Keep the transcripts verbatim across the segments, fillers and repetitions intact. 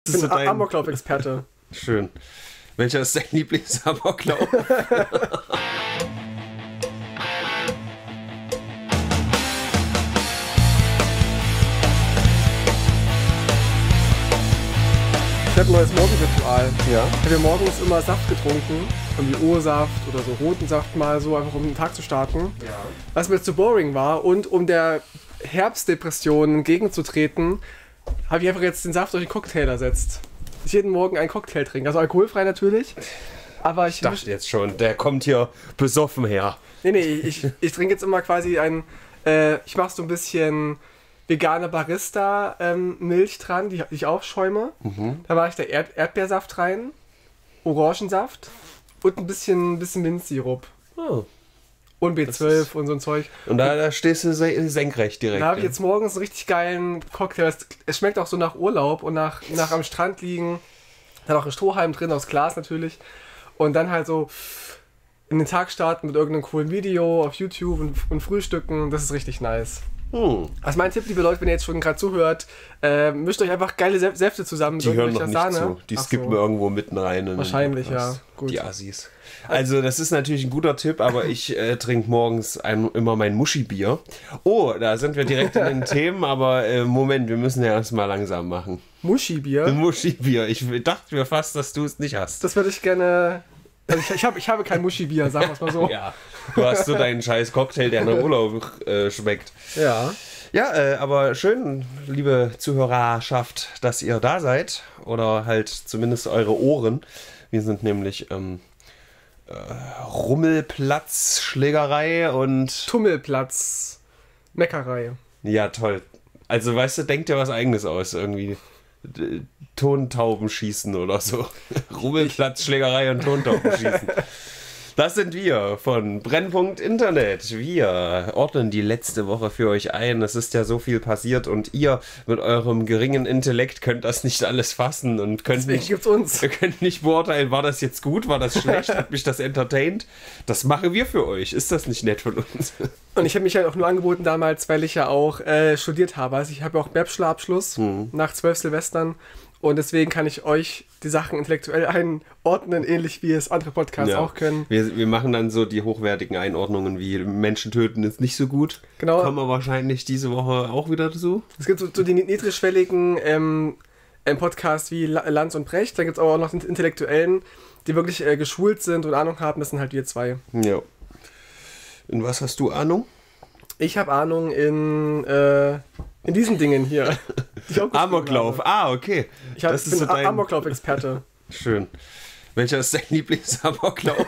Ich bin dein... Amoklauf-Experte. Schön. Welcher ist dein Lieblings-Amoklauf? Ich habe ein neues Morgenritual. Ja. Ich habe ja morgens immer Saft getrunken, irgendwie O-Saft oder so roten Saft mal so, einfach um den Tag zu starten. Ja. Was mir zu boring war und um der Herbstdepression entgegenzutreten, habe ich einfach jetzt den Saft durch den Cocktail ersetzt. Ich jeden Morgen einen Cocktail trinke, also alkoholfrei natürlich. Aber ich, Ich dachte jetzt schon, der kommt hier besoffen her. Nee, nee, ich, ich trinke jetzt immer quasi ein, äh, ich mache so ein bisschen vegane Barista-Milch ähm, dran, die, die ich aufschäume. Mhm. Da mache ich da Erd Erdbeersaft rein, Orangensaft und ein bisschen, bisschen Minzsirup. Oh. Und B zwölf und so ein Zeug. Und da, da stehst du senkrecht direkt. Da habe ich jetzt morgens einen richtig geilen Cocktail. Es, es schmeckt auch so nach Urlaub und nach, nach am Strand liegen. Da hat auch ein Strohhalm drin, aus Glas natürlich. Und dann halt so in den Tag starten mit irgendeinem coolen Video auf YouTube und, und frühstücken. Das ist richtig nice. Hm. Also mein Tipp, liebe Leute, wenn ihr jetzt schon gerade zuhört, äh, mischt euch einfach geile Sä Säfte zusammen. Die hören noch nicht Sahne. zu. Die Ach skippen so. irgendwo mitten rein. Wahrscheinlich, ja. Gut. Die Assis. Also das ist natürlich ein guter Tipp, aber ich äh, trinke morgens ein, immer mein Muschi-Bier. Oh, da sind wir direkt in den Themen, aber äh, Moment, wir müssen ja erstmal langsam machen. Muschi-Bier? Muschi-Bier. Ich dachte mir fast, dass du es nicht hast. Das würde ich gerne... Also ich, ich, hab, ich habe kein Muschi-Bier, sagen wir es mal so. Ja, du hast so deinen scheiß Cocktail, der nach Urlaub äh, schmeckt. Ja. Ja, äh, aber schön, liebe Zuhörerschaft, dass ihr da seid. Oder halt zumindest eure Ohren. Wir sind nämlich ähm, äh, Rummelplatz, Schlägerei und... Tummelplatz, Meckerei. Ja, toll. Also, weißt du, denk dir was Eigenes aus. Irgendwie D Tontauben schießen oder so. Rummelplatz, Schlägerei und Tontauben schießen. Das sind wir von Brennpunkt Internet. Wir ordnen die letzte Woche für euch ein. Es ist ja so viel passiert und ihr mit eurem geringen Intellekt könnt das nicht alles fassen und könnt Deswegen nicht, gibt's uns. ihr könnt nicht beurteilen, war das jetzt gut, war das schlecht, hat mich das entertained. Das machen wir für euch. Ist das nicht nett von uns? Und ich habe mich halt auch nur angeboten damals, weil ich ja auch äh, studiert habe. Also ich habe ja auch Bachelorabschluss hm. nach zwölf Silvestern. Und deswegen kann ich euch die Sachen intellektuell einordnen, ähnlich wie es andere Podcasts Ja. auch können. Wir, wir machen dann so die hochwertigen Einordnungen wie Menschen töten ist nicht so gut. Genau. Kommen wir wahrscheinlich diese Woche auch wieder dazu. Es gibt so, so die niedrigschwelligen ähm, ähm, Podcasts wie Lanz und Brecht. Dann gibt es aber auch noch den Intellektuellen, die wirklich äh, geschult sind und Ahnung haben. Das sind halt wir zwei. Ja. In was hast du Ahnung? Ich habe Ahnung in, äh, in diesen Dingen hier. die ich auch Amoklauf. habe. Ah, okay. Ich hab, Das bin ist so dein- Amoklauf-Experte. Schön. Welcher ist dein Lieblingsamoklauf?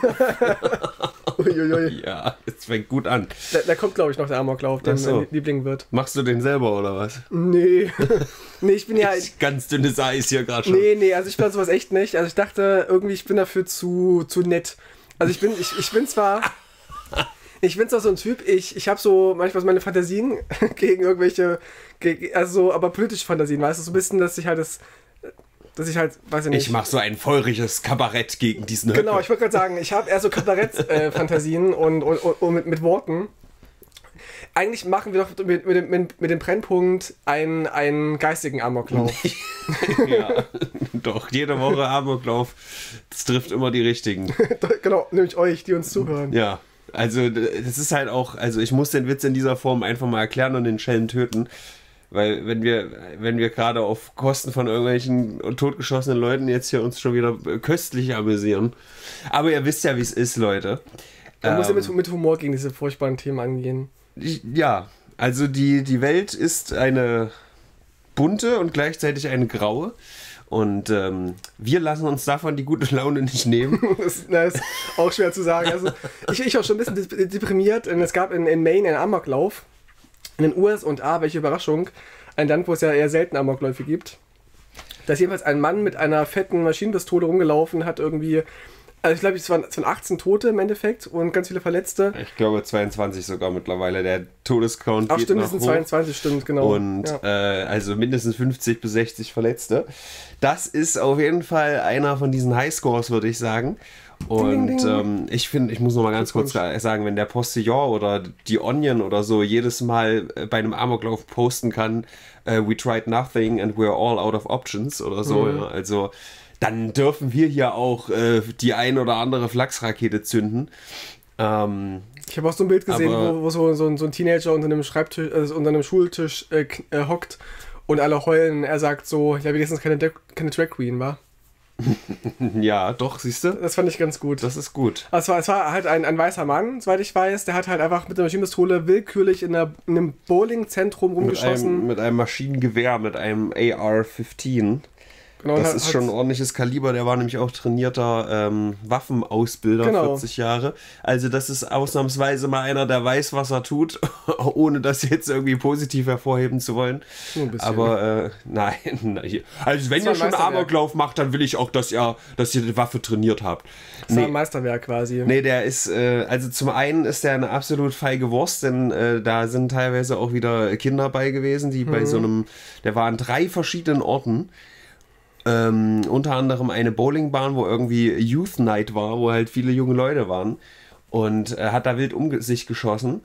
Uiuiui. Ja, jetzt fängt gut an. Da, da kommt, glaube ich, noch der Amoklauf, der Ach so. mein Liebling wird. Machst du den selber oder was? Nee. nee, ich bin ja... Ganz dünnes Eis hier gerade schon. Nee, nee, also ich bin sowas echt nicht. Also ich dachte irgendwie, ich bin dafür zu, zu nett. Also ich bin, ich, ich bin zwar... Ich bin zwar so ein Typ, ich, ich habe so manchmal so meine Fantasien gegen irgendwelche, gegen, also so, aber politische Fantasien, weißt du, so ein bisschen, dass ich halt das, dass ich halt, weiß ich nicht. Ich mach so ein feuriges Kabarett gegen diesen Höcke. Genau, ich wollte gerade sagen, ich habe eher so Kabarett-Fantasien äh, und, und, und, und mit, mit Worten. Eigentlich machen wir doch mit, mit, dem, mit, mit dem Brennpunkt einen, einen geistigen Amoklauf. Ja, doch, jede Woche Amoklauf. Das trifft immer die Richtigen. Genau, nämlich euch, die uns zuhören. Ja, also das ist halt auch, also ich muss den Witz in dieser Form einfach mal erklären und den Schelm töten. Weil wenn wir, wenn wir gerade auf Kosten von irgendwelchen totgeschossenen Leuten jetzt hier uns schon wieder köstlich amüsieren. Aber ihr wisst ja, wie es ist, Leute. Man ähm, muss ja Ähm, mit, mit Humor gegen diese furchtbaren Themen angehen. Ja, also die, die Welt ist eine bunte und gleichzeitig eine graue. Und ähm, wir lassen uns davon die gute Laune nicht nehmen. das, das ist auch schwer zu sagen. Also, ich, ich war schon ein bisschen deprimiert. Und es gab in, in Maine einen Amoklauf. In den U S A, welche Überraschung. Ein Land, wo es ja eher selten Amokläufe gibt. Da ist jedenfalls ein Mann mit einer fetten Maschinenpistole rumgelaufen, hat irgendwie... Also ich glaube, es waren, es waren achtzehn Tote im Endeffekt und ganz viele Verletzte. Ich glaube zweiundzwanzig sogar mittlerweile. Der Todescount Ach geht stimmt, noch es sind hoch. zweiundzwanzig, stimmt, genau. Und ja. äh, also mindestens fünfzig bis sechzig Verletzte. Das ist auf jeden Fall einer von diesen Highscores, würde ich sagen. Und Ding, ding, ding. Ähm, ich finde, ich muss noch mal ganz kurz sagen, wenn der Postillon oder die Onion oder so jedes Mal bei einem Amoklauf posten kann, uh, we tried nothing and we're all out of options oder so, mhm. ja, also dann dürfen wir hier auch äh, die ein oder andere Flachsrakete zünden. Ähm, ich habe auch so ein Bild gesehen, aber, wo, wo so, so, ein, so ein Teenager unter einem Schreibtisch, äh, unter einem Schultisch äh, äh, hockt und alle heulen. Er sagt so, ja, wenigstens keine, keine Drag Queen, wa? Ja, doch, siehst du? Das fand ich ganz gut. Das ist gut. Also es, war, es war halt ein, ein weißer Mann, soweit ich weiß, der hat halt einfach mit einer Maschinenpistole willkürlich in, einer, in einem Bowlingzentrum rumgeschossen. Mit einem, mit einem Maschinengewehr, mit einem A R fünfzehn. Genau, das hat, ist schon ein ordentliches Kaliber, der war nämlich auch trainierter ähm, Waffenausbilder, genau. vierzig Jahre. Also das ist ausnahmsweise mal einer, der weiß, was er tut, ohne das jetzt irgendwie positiv hervorheben zu wollen. Ein bisschen. Aber äh, nein, also wenn ihr schon Amoklauf macht, dann will ich auch, dass ihr, dass ihr die Waffe trainiert habt. Das war ein Meisterwerk quasi. Nee, der ist, äh, also zum einen ist der eine absolut feige Wurst, denn äh, da sind teilweise auch wieder Kinder bei gewesen, die mhm. bei so einem, der war an drei verschiedenen Orten. Ähm, unter anderem eine Bowlingbahn, wo irgendwie Youth Night war, wo halt viele junge Leute waren, und äh, hat da wild um sich geschossen.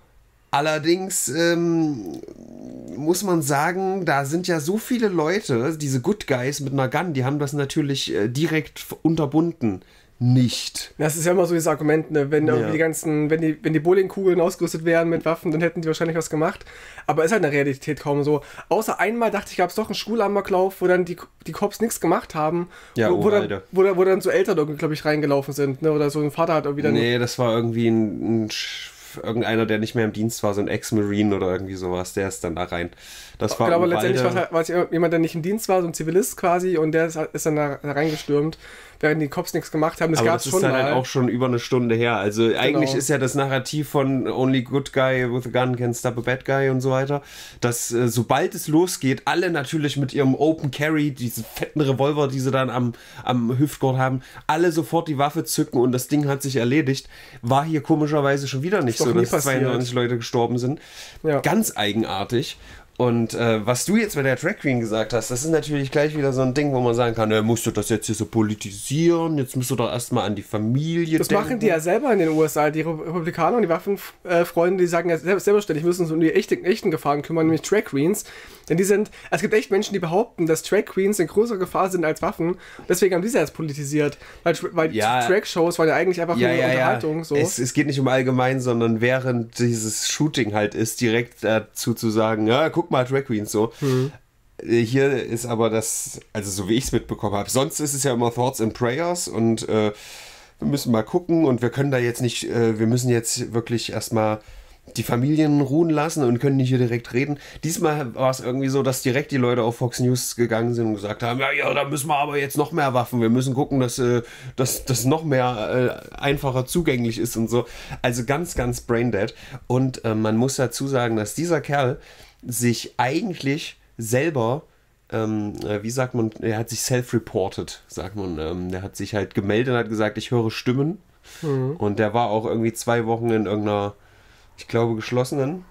Allerdings ähm, muss man sagen, da sind ja so viele Leute, diese Good Guys mit einer Gun, die haben das natürlich äh, direkt unterbunden. Nicht. Das ist ja immer so dieses Argument, ne? Wenn ja. die ganzen, wenn die, wenn die Bowlingkugeln ausgerüstet wären mit Waffen, dann hätten die wahrscheinlich was gemacht. Aber ist halt in der Realität kaum so. Außer einmal dachte ich, gab es doch einen Schulamoklauf, wo dann die, die Cops nichts gemacht haben. Ja, wo, oh, wo, dann, wo, dann, wo dann so Eltern irgendwie, glaube ich, reingelaufen sind. Ne? Oder so ein Vater hat irgendwie dann. Nee, das war irgendwie ein, ein irgendeiner, der nicht mehr im Dienst war, so ein Ex-Marine oder irgendwie sowas, der ist dann da rein. Das war genau, aber letztendlich war es jemand, der nicht im Dienst war, so ein Zivilist quasi, und der ist, ist dann da reingestürmt, während die Cops nichts gemacht haben. Das aber gab's das schon ist dann mal. halt auch schon über eine Stunde her. Also genau. Eigentlich ist ja das Narrativ von Only Good Guy with a Gun can stop a Bad Guy und so weiter, dass äh, sobald es losgeht, alle natürlich mit ihrem Open Carry, diese fetten Revolver, die sie dann am, am Hüftgurt haben, alle sofort die Waffe zücken und das Ding hat sich erledigt. War hier komischerweise schon wieder nicht so, dass passiert. zweiundneunzig Leute gestorben sind. Ja. Ganz eigenartig. Und äh, was du jetzt bei der Drag Queen gesagt hast, das ist natürlich gleich wieder so ein Ding, wo man sagen kann, ja, musst du das jetzt hier so politisieren, jetzt musst du doch erstmal an die Familie das denken. Das machen die ja selber in den U S A, die Republikaner und die Waffenfreunde, die sagen ja selbstverständlich, müssen uns um die echten, echten Gefahren kümmern, nämlich Drag Queens. Denn die sind, es gibt echt Menschen, die behaupten, dass Drag Queens in größere Gefahr sind als Waffen. Deswegen haben diese jetzt politisiert. Weil, weil ja, Drag-Shows waren ja eigentlich einfach ja, nur ja, Unterhaltung. Ja. So. Es, es geht nicht um allgemein, sondern während dieses Shooting halt ist, direkt dazu zu sagen, ja, guck mal, Drag Queens so. Hm. Hier ist aber das, also so wie ich es mitbekommen habe. Sonst ist es ja immer Thoughts and Prayers und äh, wir müssen mal gucken und wir können da jetzt nicht, äh, wir müssen jetzt wirklich erstmal die Familien ruhen lassen und können nicht hier direkt reden. Diesmal war es irgendwie so, dass direkt die Leute auf Fox News gegangen sind und gesagt haben, ja, ja, da müssen wir aber jetzt noch mehr Waffen, wir müssen gucken, dass äh, das noch mehr äh, einfacher zugänglich ist und so. Also ganz, ganz braindead. Und äh, man muss dazu sagen, dass dieser Kerl sich eigentlich selber, ähm, wie sagt man, er hat sich self-reported, sagt man. Ähm, der hat sich halt gemeldet und hat gesagt, ich höre Stimmen. Mhm. Und der war auch irgendwie zwei Wochen in irgendeiner, ich glaube, geschlossenen.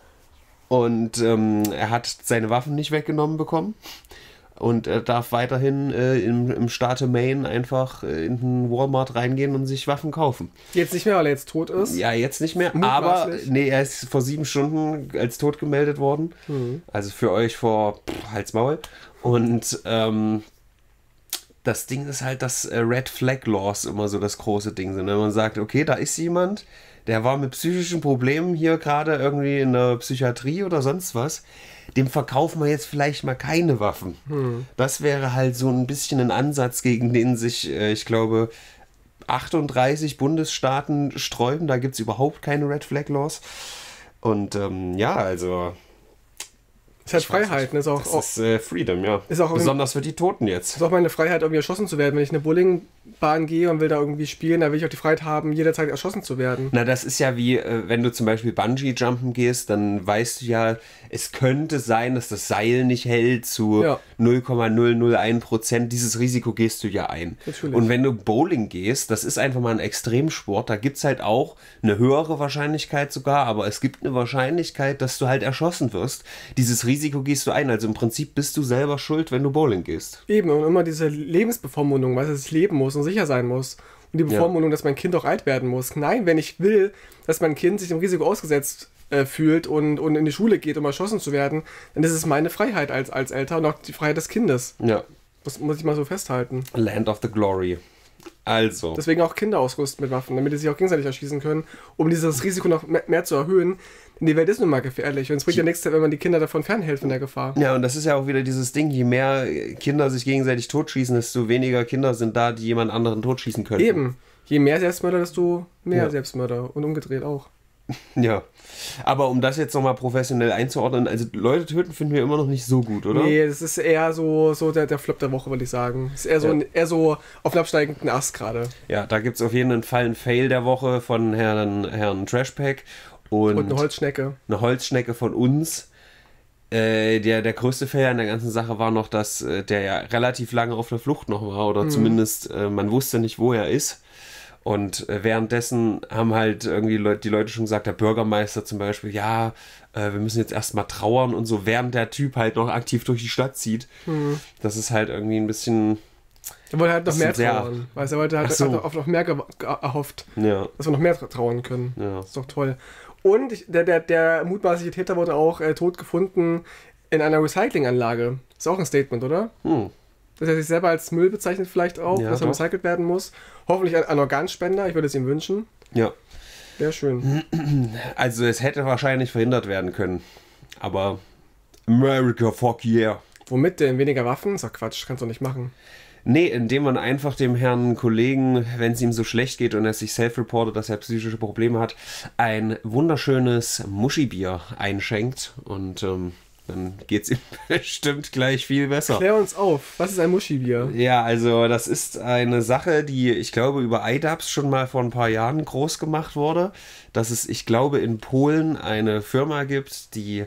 Und ähm, er hat seine Waffen nicht weggenommen bekommen. Und er darf weiterhin äh, im, im Staate Maine einfach äh, in den Walmart reingehen und sich Waffen kaufen. Jetzt nicht mehr, weil er jetzt tot ist? Ja, jetzt nicht mehr. Aber nee, er ist vor sieben Stunden als tot gemeldet worden. Mhm. Also für euch vor pff, Hals Maul. Und ähm, das Ding ist halt, dass äh, Red Flag Laws immer so das große Ding sind. Wenn man sagt, okay, da ist jemand, der war mit psychischen Problemen hier gerade irgendwie in der Psychiatrie oder sonst was, dem verkaufen wir jetzt vielleicht mal keine Waffen. Hm. Das wäre halt so ein bisschen ein Ansatz, gegen den sich, äh, ich glaube, achtunddreißig Bundesstaaten sträuben. Da gibt es überhaupt keine Red Flag Laws. Und ähm, ja, also... Es hat Freiheit. Ist auch, das ist äh, Freedom, ja. Ist auch besonders für die Toten jetzt. Ist auch meine Freiheit, irgendwie erschossen zu werden. Wenn ich eine Bowlingbahn gehe und will da irgendwie spielen, dann will ich auch die Freiheit haben, jederzeit erschossen zu werden. Na, das ist ja wie, äh, wenn du zum Beispiel Bungee-Jumpen gehst, dann weißt du ja, es könnte sein, dass das Seil nicht hält zu ja. null Komma null null eins Prozent. Dieses Risiko gehst du ja ein. Natürlich. Und wenn du Bowling gehst, das ist einfach mal ein Extremsport, da gibt es halt auch eine höhere Wahrscheinlichkeit sogar, aber es gibt eine Wahrscheinlichkeit, dass du halt erschossen wirst. Dieses Risiko Risiko gehst du ein. Also im Prinzip bist du selber schuld, wenn du Bowling gehst. Eben, und immer diese Lebensbevormundung, weil es leben muss und sicher sein muss. Und Und die Bevormundung, ja. dass mein Kind auch alt werden muss. Nein, wenn ich will, dass mein Kind sich dem Risiko ausgesetzt äh, fühlt und, und in die Schule geht, um erschossen zu werden, dann ist es meine Freiheit als, als Eltern und auch die Freiheit des Kindes. Ja. Das muss ich mal so festhalten. Land of the Glory. Also. Deswegen auch Kinder ausrüsten mit Waffen, damit sie sich auch gegenseitig erschießen können, um dieses Risiko noch mehr, mehr zu erhöhen. Denn die Welt ist nun mal gefährlich. Und es bringt ja nichts, wenn man die Kinder davon fernhält von der Gefahr. Ja, und das ist ja auch wieder dieses Ding, je mehr Kinder sich gegenseitig totschießen, desto weniger Kinder sind da, die jemand anderen totschießen können. Eben. Je mehr Selbstmörder, desto mehr ja. Selbstmörder. Und umgedreht auch. Ja. Aber um das jetzt nochmal professionell einzuordnen, also Leute töten finden wir immer noch nicht so gut, oder? Nee, das ist eher so, so der, der Flop der Woche, würde ich sagen. Das ist eher so, ja. eher so auf dem absteigenden Ast gerade. Ja, da gibt es auf jeden Fall einen Fail der Woche von Herrn, Herrn Trashpack. Und, und eine Holzschnecke. Eine Holzschnecke von uns. Äh, der, der größte Fail an der ganzen Sache war noch, dass äh, der ja relativ lange auf der Flucht noch war. Oder mhm. zumindest äh, man wusste nicht, wo er ist. Und äh, währenddessen haben halt irgendwie Leut, die Leute schon gesagt, der Bürgermeister zum Beispiel, ja, äh, wir müssen jetzt erstmal trauern und so, während der Typ halt noch aktiv durch die Stadt zieht. Mhm. Das ist halt irgendwie ein bisschen... Er wollte halt noch mehr trauern. Weißt, er wollte halt so. auf noch mehr ge- ge- erhofft, ja. dass wir noch mehr trauern können. Ja. Das ist doch toll. Und ich, der, der, der mutmaßliche Täter wurde auch äh, tot gefunden in einer Recyclinganlage. Ist auch ein Statement, oder? Hm. Dass er sich selber als Müll bezeichnet vielleicht auch, ja, dass er doch. recycelt werden muss. Hoffentlich ein, ein Organspender, ich würde es ihm wünschen. Ja. Wäre schön. Also es hätte wahrscheinlich verhindert werden können. Aber America, fuck yeah. Womit denn? Weniger Waffen? Ist doch Quatsch, kannst du nicht machen. Nee, indem man einfach dem Herrn Kollegen, wenn es ihm so schlecht geht und er sich self-reportet, dass er psychische Probleme hat, ein wunderschönes Muschibier einschenkt und ähm, dann geht es ihm bestimmt gleich viel besser. Klär uns auf, was ist ein Muschibier? Ja, also das ist eine Sache, die ich glaube über I D A B S schon mal vor ein paar Jahren groß gemacht wurde, dass es, ich glaube, in Polen eine Firma gibt, die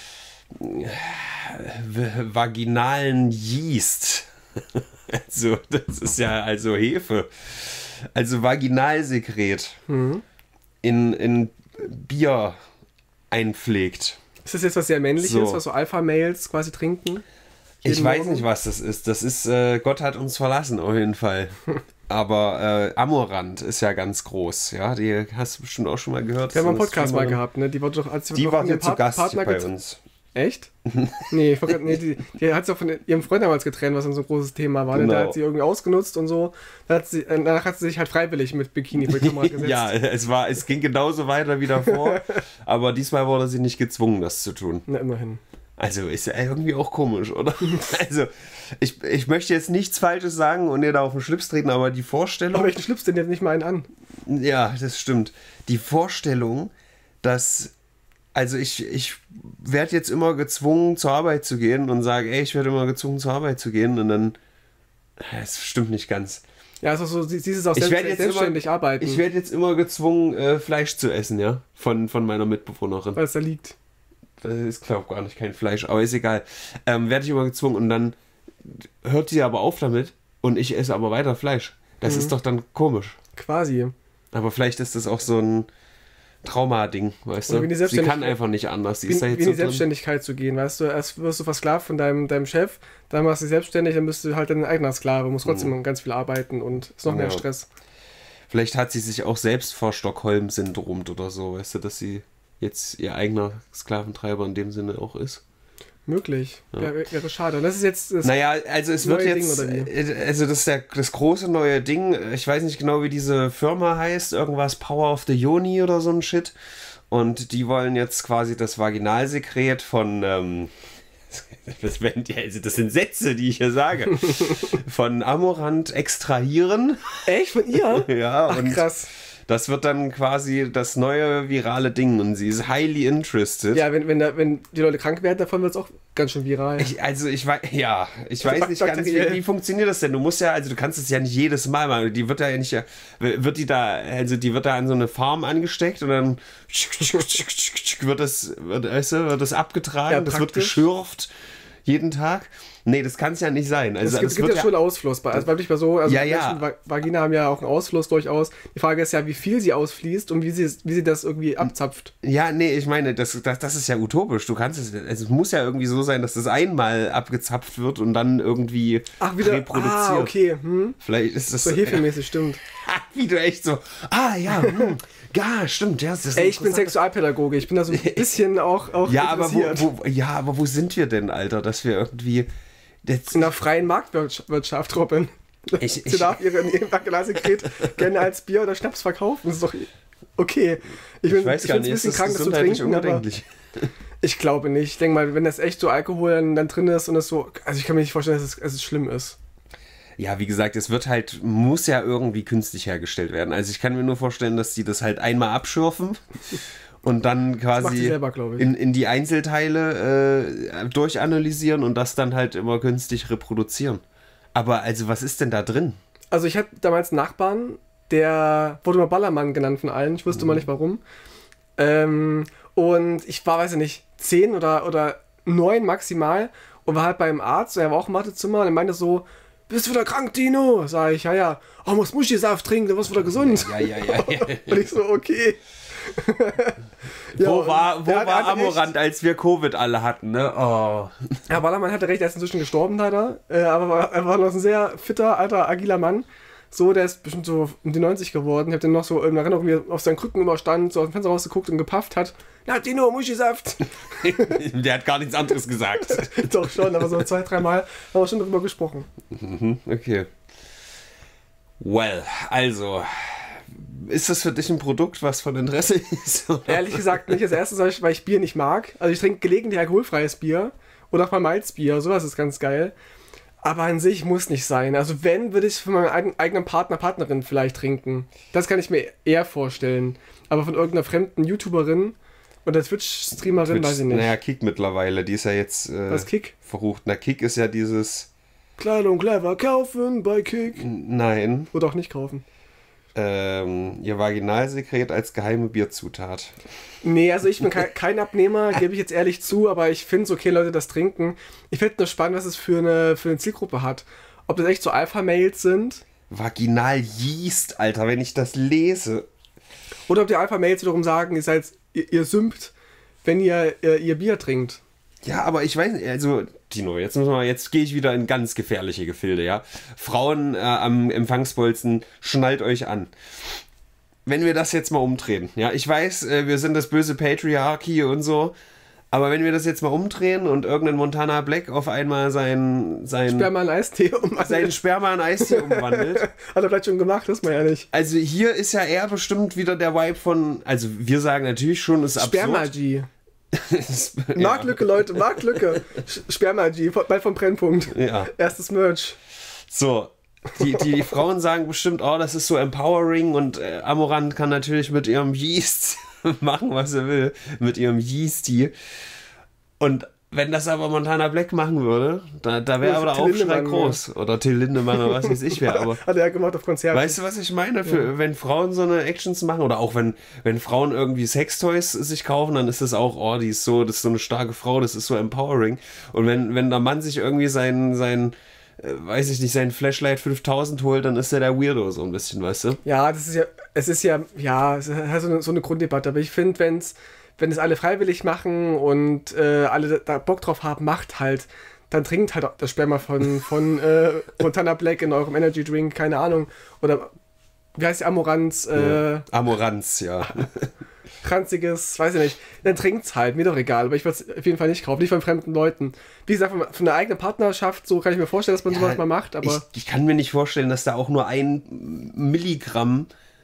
vaginalen Yeast, also das ist ja also Hefe, also Vaginalsekret mhm. in, in Bier einpflegt. Ist das jetzt was sehr Männliches, so. was so Alpha-Males quasi trinken? Ich weiß Morgen? nicht, was das ist. Das ist, äh, Gott hat uns verlassen auf jeden Fall. Aber äh, Amorant ist ja ganz groß. Ja, die hast du bestimmt auch schon mal gehört. Die haben wir einen Podcast mal gehabt, ne? Die war doch als die war hier zu Gast Partner bei uns. Echt? nee, ich vergesse, nee, die, die hat sich auch von ihrem Freund damals getrennt, was dann so ein großes Thema war. Genau. Der hat sie irgendwie ausgenutzt und so. Dann hat sie, danach hat sie sich halt freiwillig mit Bikini vor die Kamera gesetzt. Ja, es, war, es ging genauso weiter wie davor. Aber diesmal wurde sie nicht gezwungen, das zu tun. Na, immerhin. Also ist ja irgendwie auch komisch, oder? Also, ich, ich möchte jetzt nichts Falsches sagen und ihr da auf den Schlips treten, aber die Vorstellung... Aber ich schlips den jetzt nicht mal einen an. Ja, das stimmt. Die Vorstellung, dass... Also ich, ich werde jetzt immer gezwungen, zur Arbeit zu gehen und sage, ey, ich werde immer gezwungen, zur Arbeit zu gehen und dann... Das stimmt nicht ganz. Ja, also so, sie ist auch ich selbst, jetzt selbstständig immer, arbeiten. Ich werde jetzt immer gezwungen, äh, Fleisch zu essen, ja, von, von meiner Mitbewohnerin. Weil es da liegt. Das ist, glaube ich, gar nicht kein Fleisch, aber ist egal. Ähm, werde ich immer gezwungen und dann hört sie aber auf damit und ich esse aber weiter Fleisch. Das mhm. ist doch dann komisch. Quasi. Aber vielleicht ist das auch so ein Trauma-Ding, weißt du? Sie kann einfach nicht anders. Sie wie, ist da jetzt wie in so die Selbstständigkeit zu gehen, weißt du? Erst wirst du versklavt von deinem, deinem Chef, dann machst du dich selbstständig, dann bist du halt dein eigener Sklave, musst trotzdem mhm. ganz viel arbeiten und ist noch mehr ja. Stress. Vielleicht hat sie sich auch selbst vor Stockholm-Syndromt oder so, weißt du, dass sie jetzt ihr eigener Sklaventreiber in dem Sinne auch ist. Möglich. Ja. Wäre, wäre schade. Und das ist jetzt das Naja, also es wird jetzt, Ding, also das ist der, das große neue Ding, ich weiß nicht genau, wie diese Firma heißt, irgendwas Power of the Yoni oder so ein Shit. Und die wollen jetzt quasi das Vaginalsekret von, ähm, das, also das sind Sätze, die ich hier sage, von Amorant extrahieren. Echt? Von ihr? Ja. Ach, und krass. Das wird dann quasi das neue virale Ding und sie ist highly interested. Ja, wenn, wenn, da, wenn die Leute krank werden, davon wird es auch ganz schön viral. Ich, also ich weiß, ja, ich weiß nicht ganz, wie, wie funktioniert das denn? Du musst ja, also du kannst es ja nicht jedes Mal machen. Die wird ja nicht, wird die da, also die wird da an so eine Farm angesteckt und dann wird das, wird, weißt du, wird das abgetragen, ja, das wird geschürft jeden Tag. Nee, das kann es ja nicht sein. Also, es gibt, das gibt wird ja schon Ausfluss. Also bleibt mal so, also ja, Menschen, ja. Vagina haben ja auch einen Ausfluss durchaus. Die Frage ist ja, wie viel sie ausfließt und wie sie, wie sie das irgendwie abzapft. Ja, nee, ich meine, das, das, das ist ja utopisch. Du kannst es, also es muss ja irgendwie so sein, dass das einmal abgezapft wird und dann irgendwie Ach, wieder, reproduziert. Ah, okay. Hm. Vielleicht ist das so hefemäßig, stimmt. Wie du echt so, ah ja, hm, ja, stimmt. Ja, das ist Ey, ich bin Sexualpädagoge, ich bin da so ein bisschen auch, auch ja, aber wo, wo, ja, aber wo sind wir denn, Alter, dass wir irgendwie... Jetzt in der freien Marktwirtschaft, Robin. Ich, Sie darf ihre Glassekret gerne als Bier oder Schnaps verkaufen, das ist doch okay. Ich, bin, ich weiß ich gar nicht, ein bisschen ist krank, das das zu trinken, aber ich ich glaube nicht. Ich denke mal, wenn das echt so Alkohol dann, dann drin ist und das so, also ich kann mir nicht vorstellen, dass es, dass es schlimm ist. Ja, wie gesagt, es wird halt, muss ja irgendwie künstlich hergestellt werden. Also ich kann mir nur vorstellen, dass die das halt einmal abschürfen und dann quasi selber, in, in die Einzelteile äh, durchanalysieren und das dann halt immer künstlich reproduzieren. Aber also was ist denn da drin? Also ich hatte damals einen Nachbarn, der wurde mal Ballermann genannt von allen, ich wusste mhm. mal nicht warum. Ähm, und ich war, weiß ich nicht, zehn oder, oder neun maximal und war halt beim Arzt, er war auch im Wartezimmer und er meinte so, bist du wieder krank, Dino? Sag ich, ja, ja. Oh, musst Muschisaft trinken, dann wirst du wieder gesund. Ja, ja, ja. ja. Und ich so, okay. ja, wo war, wo war Amorant, als wir Covid alle hatten, ne? Oh. Ja, Ballermann hatte recht, er ist inzwischen gestorben, leider. Äh, aber er war noch ein sehr fitter, alter, agiler Mann. So, der ist bestimmt so um die neunzig geworden. Ich habe den noch so in Erinnerung, wie er auf seinen Krücken immer stand, so aus dem Fenster rausgeguckt und gepafft hat. Na, Dino, Muschisaft. Der hat gar nichts anderes gesagt. Doch schon, aber so zwei, dreimal haben wir schon darüber gesprochen. Mhm, okay. Well, also, ist das für dich ein Produkt, was von Interesse ist? Oder? Ehrlich gesagt nicht. Als erstes, weil ich Bier nicht mag. Also ich trinke gelegentlich alkoholfreies Bier oder auch mal Malzbier, sowas ist ganz geil. Aber an sich muss nicht sein. Also wenn, würde ich es von meinem eigenen Partner, Partnerin vielleicht trinken. Das kann ich mir eher vorstellen. Aber von irgendeiner fremden YouTuberin oder Twitch-Streamerin Twitch, weiß ich nicht. Naja, Kick mittlerweile, die ist ja jetzt äh, Was, Kick? verrucht. Na, Kick ist ja dieses... Kleidung clever kaufen bei Kick. Nein. Oder auch nicht kaufen. Ähm, ihr Vaginalsekret als geheime Bierzutat. Nee, also ich bin kein, kein Abnehmer, gebe ich jetzt ehrlich zu, aber ich finde es okay, Leute das trinken. Ich finde nur spannend, was es für eine, für eine Zielgruppe hat. Ob das echt so Alpha-Mails sind. Vaginal-Yeast, Alter, wenn ich das lese. Oder ob die Alpha-Mails wiederum sagen, ihr seid, ihr, ihr sümpt, wenn ihr, ihr ihr Bier trinkt. Ja, aber ich weiß nicht, also, Tino, jetzt müssen wir, jetzt gehe ich wieder in ganz gefährliche Gefilde, ja. Frauen äh, am Empfangsbolzen, schnallt euch an. Wenn wir das jetzt mal umdrehen, ja, ich weiß, äh, wir sind das böse Patriarchy und so, aber wenn wir das jetzt mal umdrehen und irgendein Montana Black auf einmal sein, sein Sperma in Eistee umwandelt. Seinen Sperma in Eistee umwandelt. Hat er vielleicht schon gemacht, das man ja nicht. Also hier ist ja eher bestimmt wieder der Vibe von, also wir sagen natürlich schon, es ist absurd. Sperma-G. Marktlücke, Leute, Marktlücke. Sperma-G, bald vom Brennpunkt. Ja. Erstes Merch. So, die, die Frauen sagen bestimmt, oh, das ist so empowering und äh, Amorant kann natürlich mit ihrem Yeast machen, was er will, mit ihrem Yeasty. Und wenn das aber Montana Black machen würde, da, da wäre aber der Aufschrei groß. Oder Till Lindemann oder was weiß ich wäre. Aber hat er gemacht auf Konzerten. Weißt du, was ich meine? Für, ja. Wenn Frauen so eine Actions machen oder auch wenn, wenn Frauen irgendwie Sextoys sich kaufen, dann ist das auch, oh, die ist so, das ist so eine starke Frau, das ist so empowering. Und wenn, wenn der Mann sich irgendwie sein, sein äh, weiß ich nicht, seinen Flashlight fünftausend holt, dann ist er der Weirdo so ein bisschen, weißt du? Ja, das ist ja, es ist ja, ja, es ist halt so eine, so eine Grunddebatte. Aber ich finde, wenn es wenn es alle freiwillig machen und äh, alle da Bock drauf haben, macht halt, dann trinkt halt das Sperma von, von äh, Montana Black in eurem Energy Drink, keine Ahnung. Oder wie heißt die Amoranz? Äh, ja. Amoranz, ja. Ranziges, weiß ich nicht. Dann trinkt's halt, mir doch egal. Aber ich würde es auf jeden Fall nicht kaufen, nicht von fremden Leuten. Wie gesagt, von, von der eigenen Partnerschaft, so kann ich mir vorstellen, dass man ja, sowas mal macht. Aber ich, ich kann mir nicht vorstellen, dass da auch nur ein Milligramm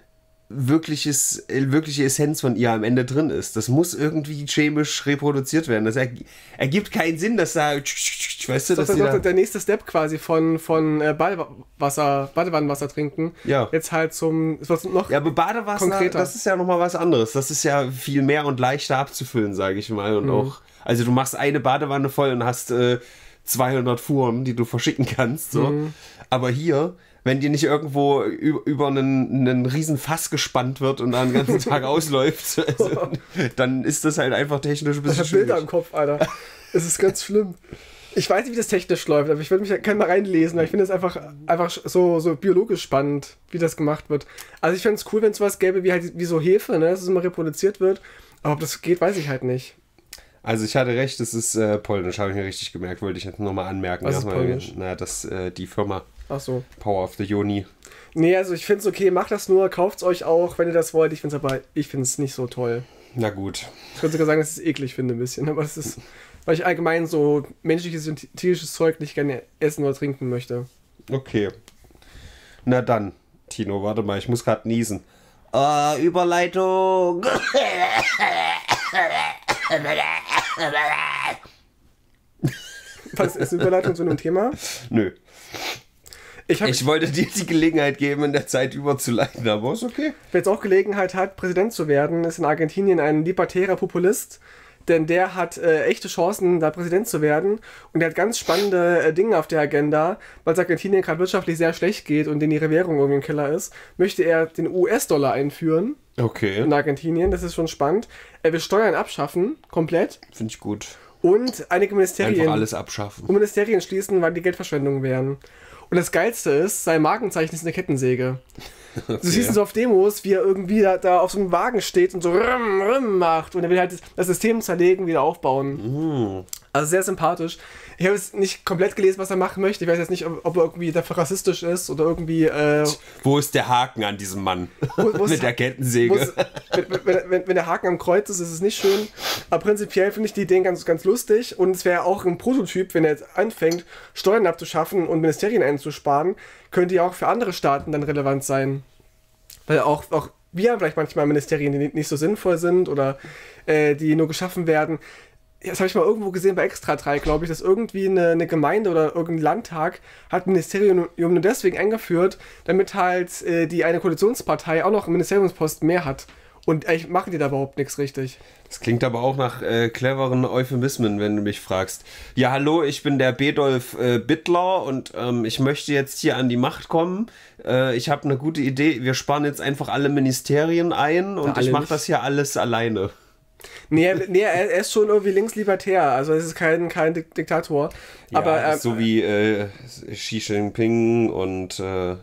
wirkliches, wirkliche Essenz von ihr am Ende drin ist. Das muss irgendwie chemisch reproduziert werden. Das ergibt keinen Sinn, dass da, weißt du, das ist doch der nächste Step quasi von, von äh, Badewasser, Badewannenwasser trinken. Ja. Jetzt halt zum, was noch ja, aber Badewasser, konkreter. Das ist ja nochmal was anderes. Das ist ja viel mehr und leichter abzufüllen, sage ich mal. Und mhm. auch, also du machst eine Badewanne voll und hast äh, zweihundert Fuhren, die du verschicken kannst. So. Mhm. Aber hier, wenn dir nicht irgendwo über einen, einen riesen Fass gespannt wird und da den ganzen Tag ausläuft, also, dann ist das halt einfach technisch ein bisschen schwierig. Bilder im Kopf, Alter. Es ist ganz schlimm. Ich weiß nicht, wie das technisch läuft, aber ich würde mich ja gerne mal reinlesen, weil ich finde es einfach, einfach so, so biologisch spannend, wie das gemacht wird. Also ich fände es cool, wenn es sowas gäbe wie halt wie so Hefe, ne, dass es immer reproduziert wird. Aber ob das geht, weiß ich halt nicht. Also ich hatte recht, das ist äh, polnisch, habe ich mir richtig gemerkt, wollte ich jetzt nochmal anmerken. Was ist polnisch? Na, das, äh, die Firma. Ach so. Power of the Yoni. Nee, also ich finde es okay, macht das nur, kauft es euch auch, wenn ihr das wollt. Ich finde es aber, ich finde es nicht so toll. Na gut. Ich würde sogar sagen, dass ich es eklig finde ein bisschen, aber es ist, weil ich allgemein so menschliches und tierisches Zeug nicht gerne essen oder trinken möchte. Okay. Na dann, Tino, warte mal, ich muss gerade niesen. Uh, Überleitung. Was ist eine Überleitung zu einem Thema? Nö. Ich, hab, ich wollte dir die Gelegenheit geben, in der Zeit überzuleiten, aber ist okay. Wer jetzt auch Gelegenheit hat, Präsident zu werden, ist in Argentinien ein libertärer Populist, denn der hat äh, echte Chancen, da Präsident zu werden und der hat ganz spannende äh, Dinge auf der Agenda, weil es Argentinien gerade wirtschaftlich sehr schlecht geht und denen ihre Währung irgendwie im Keller ist, möchte er den U S-Dollar einführen. Okay. In Argentinien, das ist schon spannend. Er will Steuern abschaffen, komplett. Finde ich gut. Und einige Ministerien... Einfach alles abschaffen. Und Ministerien schließen, weil die Geldverschwendung wären. Und das Geilste ist, sein Markenzeichen ist eine Kettensäge. Okay. Du siehst ihn so auf Demos, wie er irgendwie da, da auf so einem Wagen steht und so rüm, rüm macht. Und er will halt das System zerlegen, wieder aufbauen. Mm. Also sehr sympathisch. Ich habe jetzt nicht komplett gelesen, was er machen möchte. Ich weiß jetzt nicht, ob, ob er irgendwie dafür rassistisch ist oder irgendwie... Äh, wo ist der Haken an diesem Mann? Wo, mit der Kettensäge. Wenn, wenn, wenn der Haken am Kreuz ist, ist es nicht schön. Aber prinzipiell finde ich die Ideen ganz, ganz lustig. Und es wäre auch ein Prototyp, wenn er jetzt anfängt, Steuern abzuschaffen und Ministerien einzusparen, könnte ja auch für andere Staaten dann relevant sein. Weil auch, auch wir haben vielleicht manchmal Ministerien, die nicht so sinnvoll sind oder äh, die nur geschaffen werden. Das habe ich mal irgendwo gesehen bei Extra drei, glaube ich, dass irgendwie eine, eine Gemeinde oder irgendein Landtag hat ein Ministerium nur deswegen eingeführt, damit halt äh, die eine Koalitionspartei auch noch einen Ministeriumsposten mehr hat. Und eigentlich machen die da überhaupt nichts richtig. Das klingt aber auch nach äh, cleveren Euphemismen, wenn du mich fragst. Ja, hallo, ich bin der Bedolf äh, Bittler und ähm, ich möchte jetzt hier an die Macht kommen. Äh, ich habe eine gute Idee. Wir sparen jetzt einfach alle Ministerien ein und ich mache das hier alles alleine. Nee, nee, er ist schon irgendwie linkslibertär, also es ist kein, kein Diktator. Ja, aber ähm, so wie äh, Xi Jinping und äh,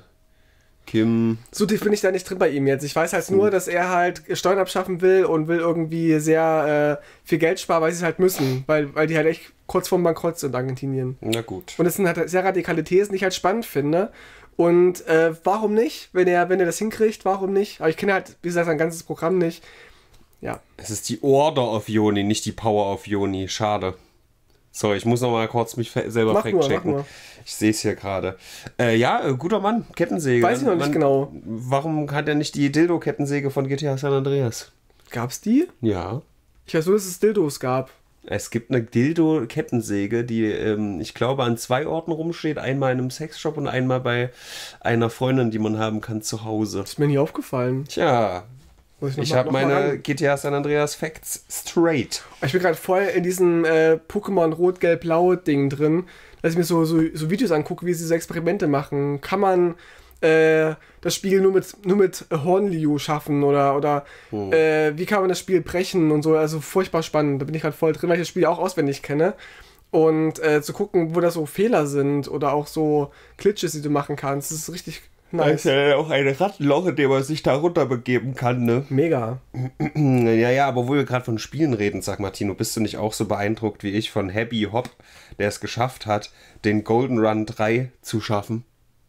Kim. So tief bin ich da nicht drin bei ihm jetzt. Ich weiß halt hm. nur, dass er halt Steuern abschaffen will und will irgendwie sehr äh, viel Geld sparen, weil sie es halt müssen, weil, weil die halt echt kurz vorm Bankrott sind, Argentinien. Na gut. Und das sind halt sehr radikale Thesen, die ich halt spannend finde. Und äh, warum nicht? Wenn er, wenn er das hinkriegt, warum nicht? Aber ich kenne halt, wie gesagt, sein ganzes Programm nicht. Ja. Es ist die Order of Yoni, nicht die Power of Yoni. Schade. Sorry, ich muss noch mal kurz mich selber fact-checken. Ich sehe es hier gerade. Äh, ja, äh, guter Mann, Kettensäge. Weiß ich noch nicht Man, genau. Warum hat er nicht die Dildo-Kettensäge von G T A San Andreas? Gab's die? Ja. Ich weiß nur, dass es Dildos gab. Es gibt eine Dildo-Kettensäge, die, ähm, ich glaube, an zwei Orten rumsteht. Einmal in einem Sexshop und einmal bei einer Freundin, die man haben kann, zu Hause. Das ist mir nie aufgefallen. Tja. Ich, ich habe meine G T A San Andreas Facts straight. Ich bin gerade voll in diesem äh, Pokémon Rot-Gelb-Blau-Ding drin, dass ich mir so, so, so Videos angucke, wie sie so Experimente machen. Kann man äh, das Spiel nur mit, nur mit Hornliu schaffen oder, oder hm. äh, wie kann man das Spiel brechen und so. Also furchtbar spannend. Da bin ich gerade voll drin, weil ich das Spiel auch auswendig kenne. Und äh, zu gucken, wo da so Fehler sind oder auch so Glitches, die du machen kannst. Das ist richtig nice. Da ist ja auch ein Rattenloch, in dem man sich da runter begeben kann, ne? Mega. Ja, ja, aber wo wir gerade von Spielen reden, sag Martino, bist du nicht auch so beeindruckt wie ich von Happy Hop, der es geschafft hat, den Golden Run drei zu schaffen?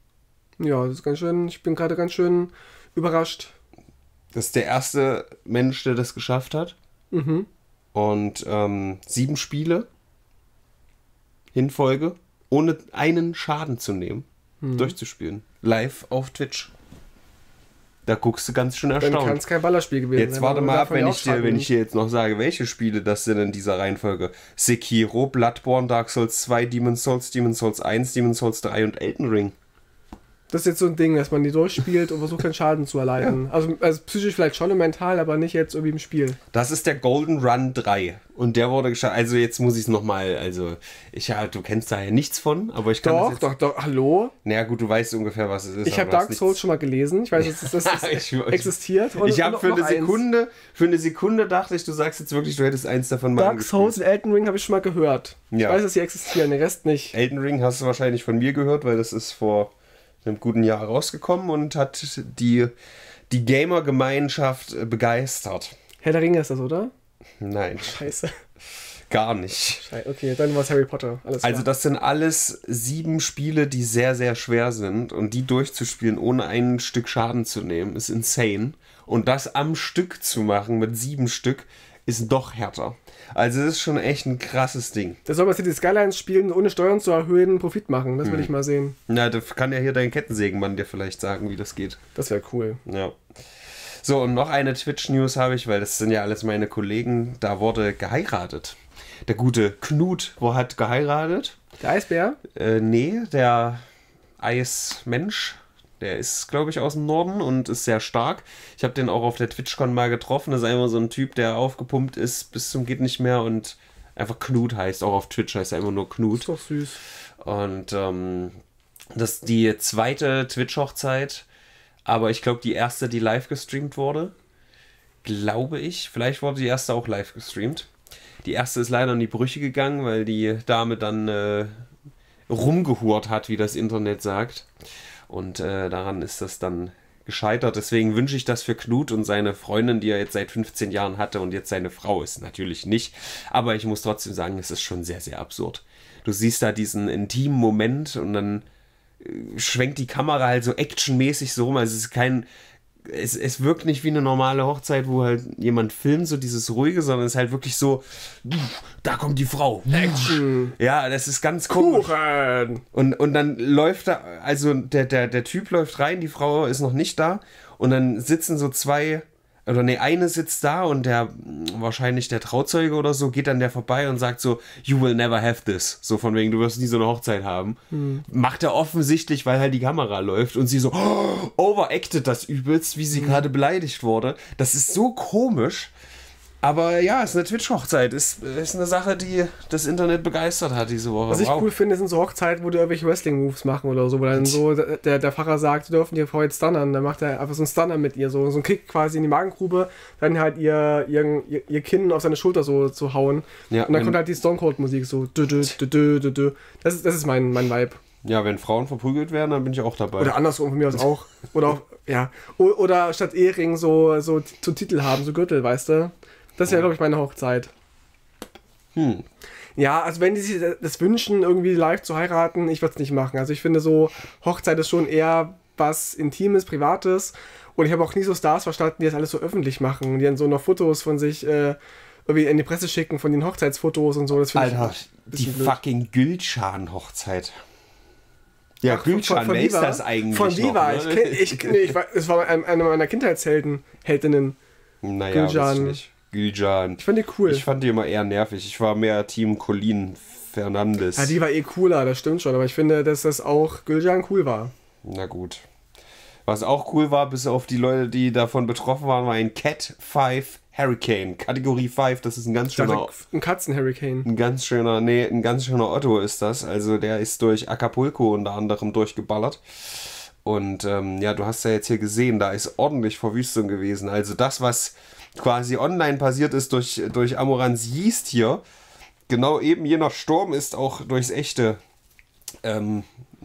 Ja, das ist ganz schön, ich bin gerade ganz schön überrascht. Das ist der erste Mensch, der das geschafft hat. Mhm. Und ähm, sieben Spiele in Folge, ohne einen Schaden zu nehmen, mhm. durchzuspielen. Live auf Twitch. Da guckst du ganz schön erstaunt. Dann kann es kein Ballerspiel gewesen sein. Jetzt warte mal ab, wenn ich, dir, wenn ich dir jetzt noch sage, welche Spiele das sind in dieser Reihenfolge. Sekiro, Bloodborne, Dark Souls zwei, Demon's Souls, Demon's Souls eins, Demon's Souls drei und Elden Ring. Das ist jetzt so ein Ding, dass man die durchspielt und versucht, keinen Schaden zu erleiden. Ja. Also, also psychisch vielleicht schon und mental, aber nicht jetzt irgendwie im Spiel. Das ist der Golden Run drei. Und der wurde geschafft. Also jetzt muss ich es nochmal, also ich ja, du kennst da ja nichts von, aber ich kann Doch, das jetzt, doch, doch, hallo? Naja gut, du weißt ungefähr, was es ist. Ich habe Dark Souls schon mal gelesen. Ich weiß, dass das, das ich, existiert. Und, ich habe für eine Sekunde, für eine Sekunde dachte ich, du sagst jetzt wirklich, du hättest eins davon mal Dark Souls und Elden Ring habe ich schon mal gehört. Ja. Ich weiß, dass sie existieren, den Rest nicht. Elden Ring hast du wahrscheinlich von mir gehört, weil das ist vor einem guten Jahr rausgekommen und hat die, die Gamer-Gemeinschaft begeistert. Herr der Ringe ist das, oder? Nein. Scheiße. gar nicht. Okay, dann war es Harry Potter. Alles klar. Also das sind alles sieben Spiele, die sehr, sehr schwer sind. Und die durchzuspielen, ohne ein Stück Schaden zu nehmen, ist insane. Und das am Stück zu machen mit sieben Stück, ist doch härter. Also das ist schon echt ein krasses Ding. Da soll man City Skylines spielen, ohne Steuern zu erhöhen, Profit machen. Das will Hm. ich mal sehen. Na, da kann ja hier dein Kettensägenmann dir vielleicht sagen, wie das geht. Das wäre cool. Ja. So, und noch eine Twitch-News habe ich, weil das sind ja alles meine Kollegen. Da wurde geheiratet. Der gute Knut, wo hat geheiratet? Der Eisbär? Äh, nee, der Eismensch. Der ist, glaube ich, aus dem Norden und ist sehr stark. Ich habe den auch auf der TwitchCon mal getroffen. Das ist einfach so ein Typ, der aufgepumpt ist bis zum geht nicht mehr und einfach Knut heißt. Auch auf Twitch heißt er immer nur Knut. Ist doch süß. Und ähm, das ist die zweite Twitch-Hochzeit. Aber ich glaube, die erste, die live gestreamt wurde. Glaube ich. Vielleicht wurde die erste auch live gestreamt. Die erste ist leider in die Brüche gegangen, weil die Dame dann äh, rumgehurt hat, wie das Internet sagt. Und äh, daran ist das dann gescheitert. Deswegen wünsche ich das für Knut und seine Freundin, die er jetzt seit fünfzehn Jahren hatte und jetzt seine Frau ist. Natürlich nicht. Aber ich muss trotzdem sagen, es ist schon sehr, sehr absurd. Du siehst da diesen intimen Moment und dann äh, schwenkt die Kamera halt so actionmäßig so rum. Also es ist kein... Es, es wirkt nicht wie eine normale Hochzeit, wo halt jemand filmt, so dieses Ruhige, sondern es ist halt wirklich so, da kommt die Frau. Action. Ja, das ist ganz komisch. Kuchen. Und, und dann läuft da, also der, der, der Typ läuft rein, die Frau ist noch nicht da und dann sitzen so zwei, oder nee, eine sitzt da und der, wahrscheinlich der Trauzeuge oder so, geht dann der vorbei und sagt so, you will never have this. So von wegen, du wirst nie so eine Hochzeit haben. Hm. Macht er offensichtlich, weil halt die Kamera läuft und sie so, oh, overacted das übelst, wie sie hm. gerade beleidigt wurde. Das ist so komisch. Aber ja, es ist eine Twitch-Hochzeit. Ist, ist eine Sache, die das Internet begeistert hat diese Woche. Was ich wow. cool finde, sind so Hochzeiten, wo die irgendwelche Wrestling-Moves machen oder so, wo dann so der, der Pfarrer sagt, wir dürfen die Frau jetzt stunnern. Dann macht er einfach so einen Stunner mit ihr, so, so einen Kick quasi in die Magengrube, dann halt ihr, ihr, ihr Kinn auf seine Schulter so zu hauen. Ja, und dann kommt halt die Stone Cold-Musik so. Dü, dü, dü, dü, dü, dü. Das ist, das ist mein, mein Vibe. Ja, wenn Frauen verprügelt werden, dann bin ich auch dabei. Oder andersrum von mir aus auch. Oder auch, ja. O- Oder statt Ehering so, so, so Titel haben, so Gürtel, weißt du? Das wäre, glaube ich, meine Hochzeit. Hm. Ja, also wenn die sich das wünschen, irgendwie live zu heiraten, ich würde es nicht machen. Also ich finde so, Hochzeit ist schon eher was Intimes, Privates. Und ich habe auch nie so Stars verstanden, die das alles so öffentlich machen. Die dann so noch Fotos von sich äh, irgendwie in die Presse schicken, von den Hochzeitsfotos und so. Das Alter, ich die blöd. fucking Gülcan-Hochzeit. Ja, Ach, von- Gülcan, von- von wer ist Viva? das eigentlich Von Viva. noch, Ich, ne? kenn, ich, nee, ich war, es war eine eine meiner Kindheitshelden, Heldinnen. Naja, Gülcan. weiß ich nicht. Gülcan. Ich fand die cool. Ich fand die immer eher nervig. Ich war mehr Team Colin Fernandes. Ja, die war eh cooler, das stimmt schon. Aber ich finde, dass das auch Gülcan cool war. Na gut. Was auch cool war, bis auf die Leute, die davon betroffen waren, war ein Cat fünf Hurricane. Kategorie fünf, das ist ein ganz Ich dachte, schöner... ein Katzen-Hurricane. Ein ganz schöner, nee, ein ganz schöner Otto ist das. Also der ist durch Acapulco unter anderem durchgeballert. Und ähm, ja, du hast ja jetzt hier gesehen, da ist ordentlich Verwüstung gewesen. Also das, was quasi online passiert ist durch, durch Amorans Yeast hier, genau eben jener Sturm ist auch durchs echte, ähm,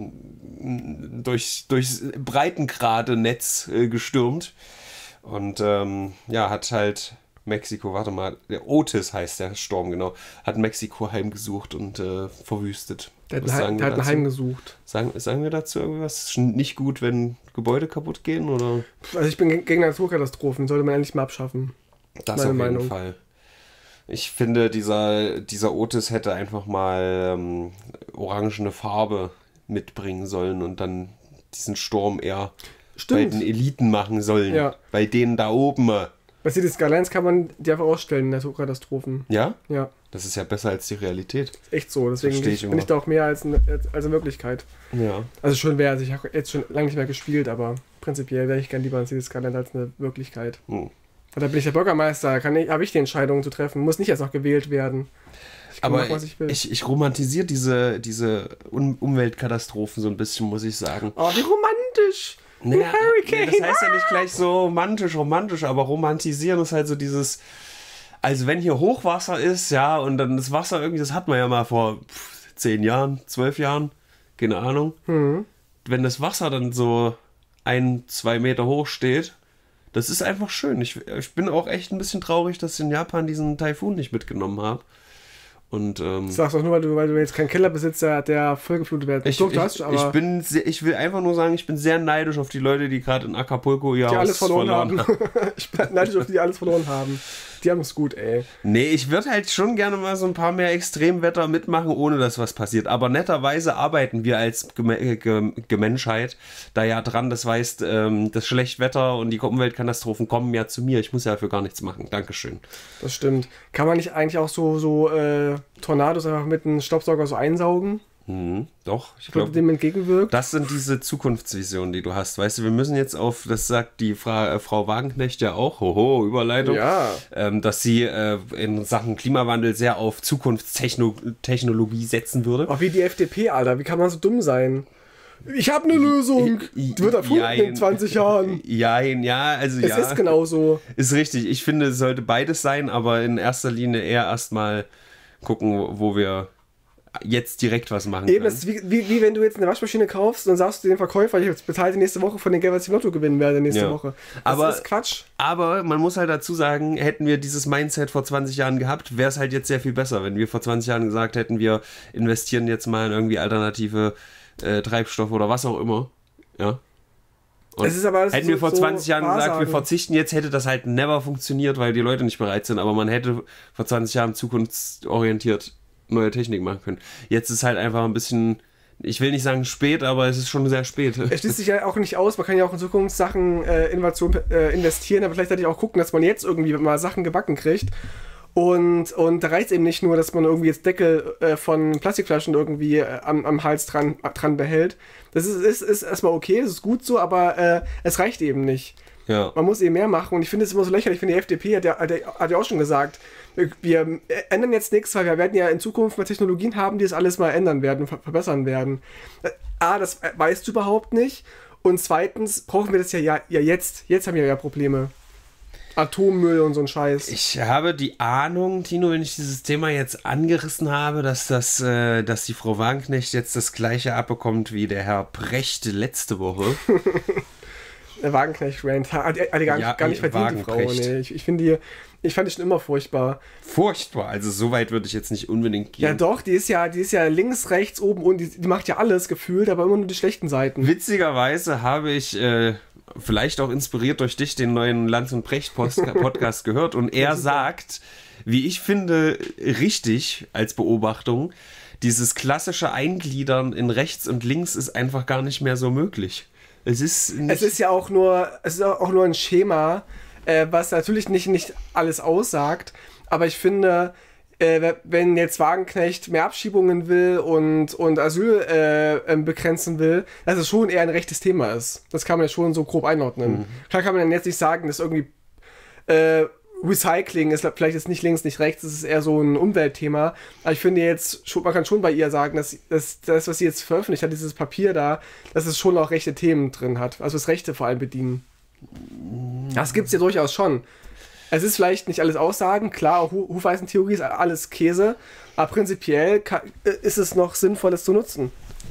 durch, durchs Breitengrade-Netz äh, gestürmt. Und ähm, ja, hat halt Mexiko, warte mal, der Otis heißt der Sturm, genau, hat Mexiko heimgesucht und äh, verwüstet. Der hat Was ein, sagen der wir hat ein dazu? Heim gesucht. Sagen, sagen wir dazu irgendwas? Ist nicht gut, wenn Gebäude kaputt gehen, oder? Also ich bin ge- gegen Naturkatastrophen, sollte man eigentlich mal abschaffen. Das Meine auf jeden Meinung. Fall. Ich finde, dieser, dieser Otis hätte einfach mal ähm, orangene Farbe mitbringen sollen und dann diesen Sturm eher Stimmt. bei den Eliten machen sollen. Ja. Bei denen da oben. Bei City Skylines kann man die einfach ausstellen, Naturkatastrophen. Ja? Ja, Das ist ja besser als die Realität. echt so. Deswegen Versteh ich bin immer. ich da auch mehr als eine, als, als eine Möglichkeit. Ja. Also schön wäre, also ich habe jetzt schon lange nicht mehr gespielt, aber prinzipiell wäre ich gern lieber in City Skylines als eine Wirklichkeit. Hm. Und da bin ich der Bürgermeister, kann ich, habe ich die Entscheidungen zu treffen, muss nicht erst noch gewählt werden. Ich kann Aber machen, was ich will. ich, ich romantisiere diese, diese Un- Umweltkatastrophen so ein bisschen, muss ich sagen. Oh, wie romantisch! Nee, Ein Hurricane! nee, das heißt ja nicht gleich so romantisch, romantisch, aber romantisieren ist halt so dieses, also wenn hier Hochwasser ist, ja, und dann das Wasser irgendwie, das hat man ja mal vor pff, zehn Jahren, zwölf Jahren, keine Ahnung. Mhm. Wenn das Wasser dann so ein, zwei Meter hoch steht, das ist einfach schön. Ich, ich bin auch echt ein bisschen traurig, dass ich in Japan diesen Taifun nicht mitgenommen habe. Und, ähm, das sagst du auch nur, weil du, weil du jetzt keinen Keller besitzt, der, der vollgeflutet wird. Ich, Doch, ich, du hast, aber ich, bin sehr, ich will einfach nur sagen, ich bin sehr neidisch auf die Leute, die gerade in Acapulco ihr die Haus alles verloren, verloren haben. haben. Ich bin neidisch auf die, die alles verloren haben. Die haben es gut, ey. Nee, ich würde halt schon gerne mal so ein paar mehr Extremwetter mitmachen, ohne dass was passiert. Aber netterweise arbeiten wir als Gem Gem Gemenschheit da ja dran. Das heißt, ähm, das Schlechtwetter und die Umweltkatastrophen kommen ja zu mir. Ich muss ja dafür gar nichts machen. Dankeschön. Das stimmt. Kann man nicht eigentlich auch so, so äh, Tornados einfach mit einem Staubsauger so einsaugen? Mhm, doch, ich glaube, dem entgegenwirkt. Das sind diese Zukunftsvisionen, die du hast. Weißt du, wir müssen jetzt auf, das sagt die Fra äh, Frau Wagenknecht ja auch, hoho, Überleitung, ja. ähm, dass sie äh, in Sachen Klimawandel sehr auf Zukunftstechnologie setzen würde. Auch wie die F D P, Alter, wie kann man so dumm sein? Ich habe eine Lösung, die wird erfunden Jein. in zwanzig Jahren. Ja, ja, also es ja. Es ist genauso. Ist richtig, ich finde, es sollte beides sein, aber in erster Linie eher erstmal gucken, wo wir jetzt direkt was machen Eben, können. das ist wie, wie, wie wenn du jetzt eine Waschmaschine kaufst, dann sagst du dem Verkäufer, ich bezahle die nächste Woche von den Geld, was ich im Lotto gewinnen werde nächste ja. Woche. Das aber, ist Quatsch. Aber man muss halt dazu sagen, hätten wir dieses Mindset vor zwanzig Jahren gehabt, wäre es halt jetzt sehr viel besser, wenn wir vor zwanzig Jahren gesagt hätten, wir investieren jetzt mal in irgendwie alternative äh, Treibstoffe oder was auch immer. Ja. Und es ist aber, hätten so, wir vor zwanzig so Jahren gesagt, Wahrsagen. wir verzichten jetzt, hätte das halt never funktioniert, weil die Leute nicht bereit sind, aber man hätte vor zwanzig Jahren zukunftsorientiert neue Technik machen können. Jetzt ist halt einfach ein bisschen, ich will nicht sagen spät, aber es ist schon sehr spät. Es schließt sich ja auch nicht aus, man kann ja auch in Zukunftssachen äh, Innovation äh, investieren, aber gleichzeitig auch gucken, dass man jetzt irgendwie mal Sachen gebacken kriegt. Und, und da reicht es eben nicht nur, dass man irgendwie jetzt Deckel äh, von Plastikflaschen irgendwie äh, am, am Hals dran, dran behält. Das ist, ist, ist erstmal okay, das ist gut so, aber äh, es reicht eben nicht. Ja. Man muss eben mehr machen und ich finde es immer so lächerlich, ich finde die F D P hat ja, hat, ja, hat ja auch schon gesagt, wir, wir ändern jetzt nichts, weil wir werden ja in Zukunft mal Technologien haben, die das alles mal ändern werden und ver verbessern werden. A, das weißt du überhaupt nicht und zweitens brauchen wir das ja, ja, ja jetzt, jetzt haben wir ja Probleme. Atommüll und so ein Scheiß. Ich habe die Ahnung, Tino, wenn ich dieses Thema jetzt angerissen habe, dass das, äh, dass die Frau Wagenknecht jetzt das gleiche abbekommt wie der Herr Precht letzte Woche. Der Wagenknecht-Rant. Hat die gar, ja, gar nicht verdient, die Frau. Nee, ich, ich finde die, ich fand die schon immer furchtbar. Furchtbar, also so weit würde ich jetzt nicht unbedingt gehen. Ja doch, die ist ja, die ist ja links, rechts, oben und die, die macht ja alles gefühlt, aber immer nur die schlechten Seiten. Witzigerweise habe ich, äh, vielleicht auch inspiriert durch dich, den neuen Lanz und Precht Podcast gehört und er sagt, wie ich finde, richtig als Beobachtung, dieses klassische Eingliedern in rechts und links ist einfach gar nicht mehr so möglich. Es ist, nicht es ist ja auch nur, es ist auch nur ein Schema, äh, was natürlich nicht, nicht alles aussagt, aber ich finde, äh, wenn jetzt Wagenknecht mehr Abschiebungen will und, und Asyl äh, begrenzen will, dass es schon eher ein rechtes Thema ist. Das kann man ja schon so grob einordnen. Mhm. Klar kann man dann jetzt nicht sagen, dass irgendwie äh, Recycling ist vielleicht jetzt nicht links, nicht rechts, das ist eher so ein Umweltthema. Aber ich finde jetzt, schon, man kann schon bei ihr sagen, dass, dass das, was sie jetzt veröffentlicht hat, dieses Papier da, dass es schon auch rechte Themen drin hat. Also das Rechte vor allem bedienen. Das gibt es ja durchaus schon. Es ist vielleicht nicht alles Aussagen, klar, auch Hufeisentheorie ist alles Käse, aber prinzipiell kann, ist es noch sinnvoll, es zu nutzen.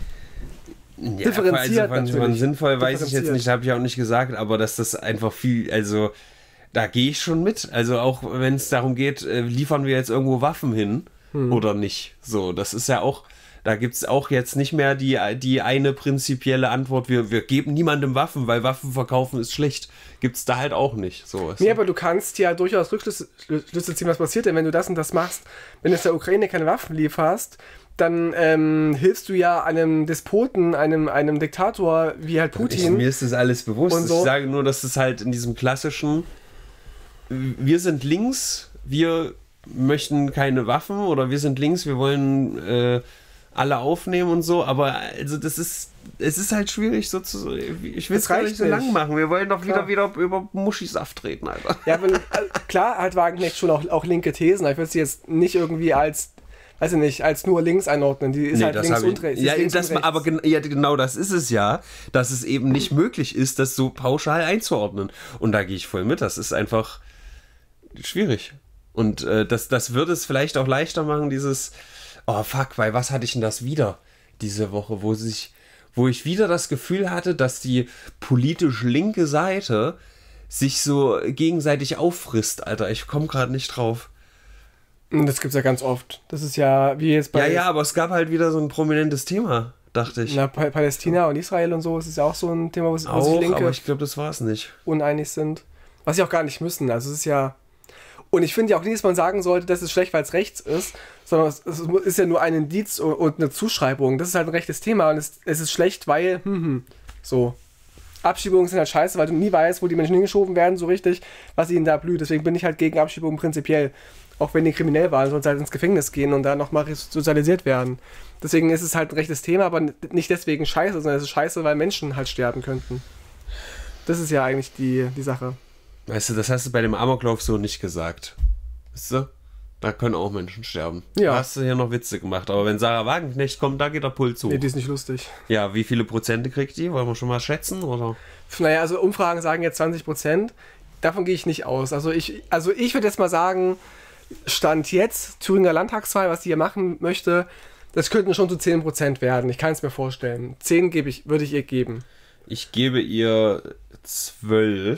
Ja, differenziert also von, von sinnvoll weiß ich jetzt nicht, habe ich auch nicht gesagt, aber dass das einfach viel, also da gehe ich schon mit. Also auch wenn es darum geht, äh, liefern wir jetzt irgendwo Waffen hin hm. oder nicht. So, das ist ja auch, da gibt es auch jetzt nicht mehr die, die eine prinzipielle Antwort, wir, wir geben niemandem Waffen, weil Waffen verkaufen ist schlecht. Gibt es da halt auch nicht. So, nee, aber du kannst ja durchaus Rückschlüsse ziehen, was passiert denn, wenn du das und das machst. Wenn du der Ukraine keine Waffen lieferst, dann ähm, hilfst du ja einem Despoten, einem, einem Diktator wie halt Putin. Ich, mir ist das alles bewusst. So. Ich sage nur, dass es halt in diesem klassischen, wir sind links, wir möchten keine Waffen oder wir sind links, wir wollen äh, alle aufnehmen und so, aber also das ist, es ist halt schwierig so zu, ich will es gar nicht so lang machen, wir wollen doch wieder, wieder über Muschisaft reden, Alter. Ja, wenn, klar hat Wagenknecht schon auch, auch linke Thesen, ich würde sie jetzt nicht irgendwie als, weiß ich nicht, als nur links einordnen, die ist nee, halt links und rechts. Ja, das, aber gen, ja, genau das ist es ja, dass es eben nicht möglich ist, das so pauschal einzuordnen und da gehe ich voll mit, das ist einfach schwierig und äh, das, das würde es vielleicht auch leichter machen, dieses oh fuck, weil was hatte ich denn das wieder diese Woche, wo sich, wo ich wieder das Gefühl hatte, dass die politisch linke Seite sich so gegenseitig auffrisst, Alter. Ich komme gerade nicht drauf. Das gibt es ja ganz oft. Das ist ja wie jetzt bei... Ja, ja, aber es gab halt wieder so ein prominentes Thema, dachte ich. Na, Pa- Palästina und Israel und so, das ist ja auch so ein Thema, wo, es- wo Auch, sich Linke aber ich glaube, das war es nicht. uneinig sind. Was sie auch gar nicht müssen. Also es ist ja... Und ich finde ja auch nicht, dass man sagen sollte, das ist schlecht, weil es rechts ist, sondern es, es ist ja nur ein Indiz und, und eine Zuschreibung. Das ist halt ein rechtes Thema und es, es ist schlecht, weil... Hm, hm, so... Abschiebungen sind halt scheiße, weil du nie weißt, wo die Menschen hingeschoben werden, so richtig, was ihnen da blüht. Deswegen bin ich halt gegen Abschiebungen prinzipiell. Auch wenn die kriminell waren, sollen sie halt ins Gefängnis gehen und da nochmal sozialisiert werden. Deswegen ist es halt ein rechtes Thema, aber nicht deswegen scheiße, sondern es ist scheiße, weil Menschen halt sterben könnten. Das ist ja eigentlich die, die Sache. Weißt du, das hast du bei dem Amoklauf so nicht gesagt. Weißt du? Da können auch Menschen sterben. Ja. Da hast du hier noch Witze gemacht. Aber wenn Sarah Wagenknecht kommt, da geht der Puls hoch. Nee, die ist nicht lustig. Ja, wie viele Prozente kriegt die? Wollen wir schon mal schätzen? Oder? Naja, also Umfragen sagen jetzt zwanzig Prozent. Davon gehe ich nicht aus. Also ich, also ich würde jetzt mal sagen, Stand jetzt, Thüringer Landtagswahl, was die hier machen möchte, das könnten schon so zehn Prozent werden. Ich kann es mir vorstellen. zehn gebe ich, würde ich ihr geben. Ich gebe ihr zwölf.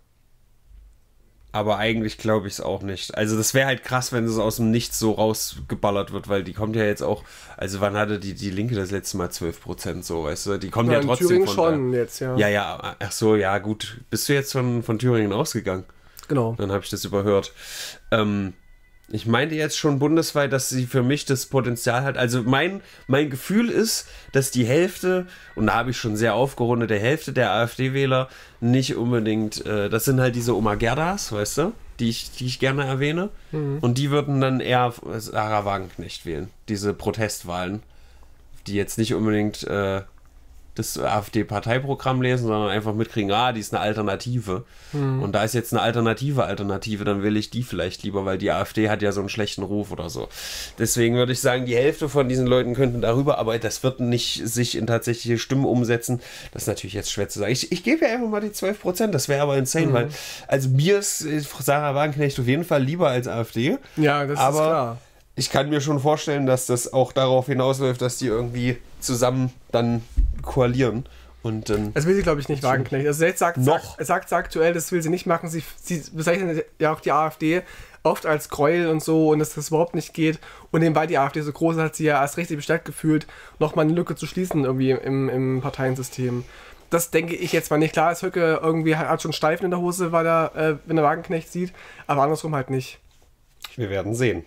Aber eigentlich glaube ich es auch nicht. Also das wäre halt krass, wenn es aus dem Nichts so rausgeballert wird, weil die kommt ja jetzt auch, also wann hatte die, die Linke das letzte Mal zwölf Prozent so, weißt du? Die kommt ja, Ja, ja in trotzdem Thüringen von schon da. jetzt, ja. Ja, ja, ach so, ja gut. Bist du jetzt von, von Thüringen ausgegangen? Genau. Dann habe ich das überhört. Ähm, ich meinte jetzt schon bundesweit, dass sie für mich das Potenzial hat. Also mein, mein Gefühl ist, dass die Hälfte, und da habe ich schon sehr aufgerundet, der Hälfte der AfD-Wähler nicht unbedingt, äh, das sind halt diese Oma Gerdas, weißt du, die ich, die ich gerne erwähne. Mhm. Und die würden dann eher Sarah Wagenknecht wählen. Diese Protestwahlen, die jetzt nicht unbedingt äh, das AfD-Parteiprogramm lesen, sondern einfach mitkriegen, ah, die ist eine Alternative. Hm. Und da ist jetzt eine alternative Alternative, dann will ich die vielleicht lieber, weil die AfD hat ja so einen schlechten Ruf oder so. Deswegen würde ich sagen, die Hälfte von diesen Leuten könnten darüber, aber das wird nicht sich in tatsächliche Stimmen umsetzen. Das ist natürlich jetzt schwer zu sagen. Ich, ich gebe ja einfach mal die zwölf Prozent, das wäre aber insane, hm. weil, also mir ist Sarah Wagenknecht auf jeden Fall lieber als AfD. Ja, das aber ist klar. Ich kann mir schon vorstellen, dass das auch darauf hinausläuft, dass die irgendwie zusammen dann koalieren. Und dann das will sie, glaube ich, nicht, Wagenknecht. Also jetzt sagt, noch. Sagt, sagt sie aktuell, das will sie nicht machen. Sie, sie bezeichnet ja auch die AfD oft als Gräuel und so und dass das überhaupt nicht geht. Und nebenbei die AfD so groß ist, hat sie ja erst richtig bestärkt gefühlt, nochmal eine Lücke zu schließen irgendwie im, im Parteiensystem. Das denke ich jetzt mal nicht. Klar ist Höcke irgendwie hat schon Steifen in der Hose, weil er, äh, wenn er Wagenknecht sieht, aber andersrum halt nicht. Wir werden sehen.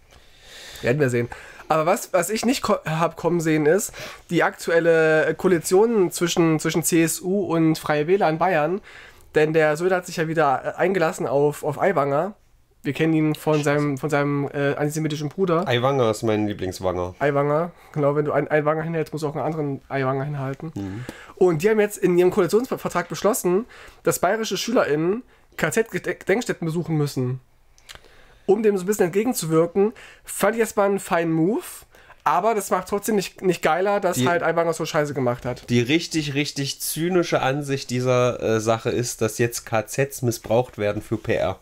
Werden wir sehen. Aber was, was ich nicht ko- habe kommen sehen, ist die aktuelle Koalition zwischen, zwischen C S U und Freie Wähler in Bayern. Denn der Söder hat sich ja wieder eingelassen auf, auf Aiwanger. Wir kennen ihn von seinem, von seinem äh, antisemitischen Bruder. Aiwanger ist mein Lieblingswanger. Aiwanger, genau. Wenn du einen Aiwanger hinhältst, musst du auch einen anderen Aiwanger hinhalten. Mhm. Und die haben jetzt in ihrem Koalitionsvertrag beschlossen, dass bayerische SchülerInnen K Z-Gedenkstätten besuchen müssen. Um dem so ein bisschen entgegenzuwirken, fand ich erstmal einen feinen Move, aber das macht trotzdem nicht, nicht geiler, dass die, halt Aiwanger so Scheiße gemacht hat. Die richtig, richtig zynische Ansicht dieser äh, Sache ist, dass jetzt K Zs missbraucht werden für P R.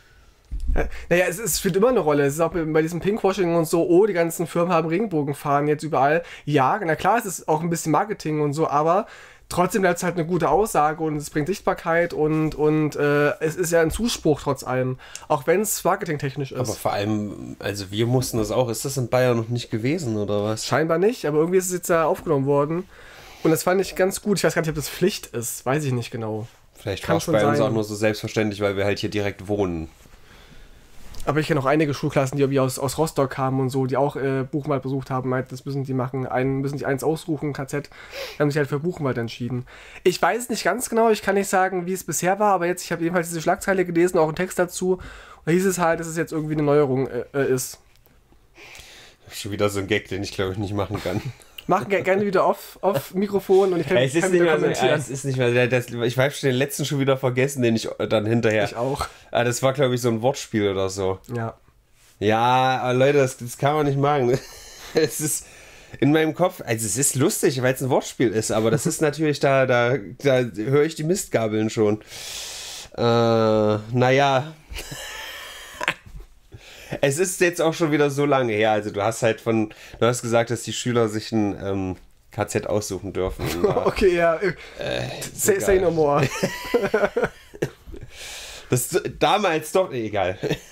Ja, naja, es, es spielt immer eine Rolle. Es ist auch bei diesem Pinkwashing und so, oh, die ganzen Firmen haben Regenbogenfahnen jetzt überall. Ja, na klar, es ist auch ein bisschen Marketing und so, aber trotzdem bleibt es halt eine gute Aussage und es bringt Sichtbarkeit und, und äh, es ist ja ein Zuspruch trotz allem, auch wenn es marketingtechnisch ist. Aber vor allem, also wir mussten das auch, ist das in Bayern noch nicht gewesen oder was? Scheinbar nicht, aber irgendwie ist es jetzt ja aufgenommen worden und das fand ich ganz gut. Ich weiß gar nicht, ob das Pflicht ist, weiß ich nicht genau. Vielleicht war es bei uns auch nur so selbstverständlich, weil wir halt hier direkt wohnen. Aber ich kenne auch einige Schulklassen, die irgendwie aus, aus Rostock kamen und so, die auch äh, Buchenwald besucht haben, meinten, das müssen die machen, einen, müssen die eins aussuchen, K Z, die haben sich halt für Buchenwald entschieden. Ich weiß es nicht ganz genau, ich kann nicht sagen, wie es bisher war, aber jetzt, ich habe jedenfalls diese Schlagzeile gelesen, auch einen Text dazu, und da hieß es halt, dass es jetzt irgendwie eine Neuerung äh, ist. Schon wieder so ein Gag, den ich glaube ich nicht machen kann. Machen gerne wieder auf, auf Mikrofon und ich kann, es ist kann nicht wieder mehr kommentieren. So, es ist nicht mehr, das, ich habe den letzten schon wieder vergessen, den ich dann hinterher... Ich auch. Ah, das war glaube ich so ein Wortspiel oder so. Ja. Ja, aber Leute, das, das kann man nicht machen. Es ist in meinem Kopf, also es ist lustig, weil es ein Wortspiel ist, aber das ist natürlich, da, da, da höre ich die Mistgabeln schon. Äh, naja. Es ist jetzt auch schon wieder so lange her, also du hast halt von, du hast gesagt, dass die Schüler sich ein ähm, K Z aussuchen dürfen. Okay, ja. Äh, say, say no more. Das damals doch, egal.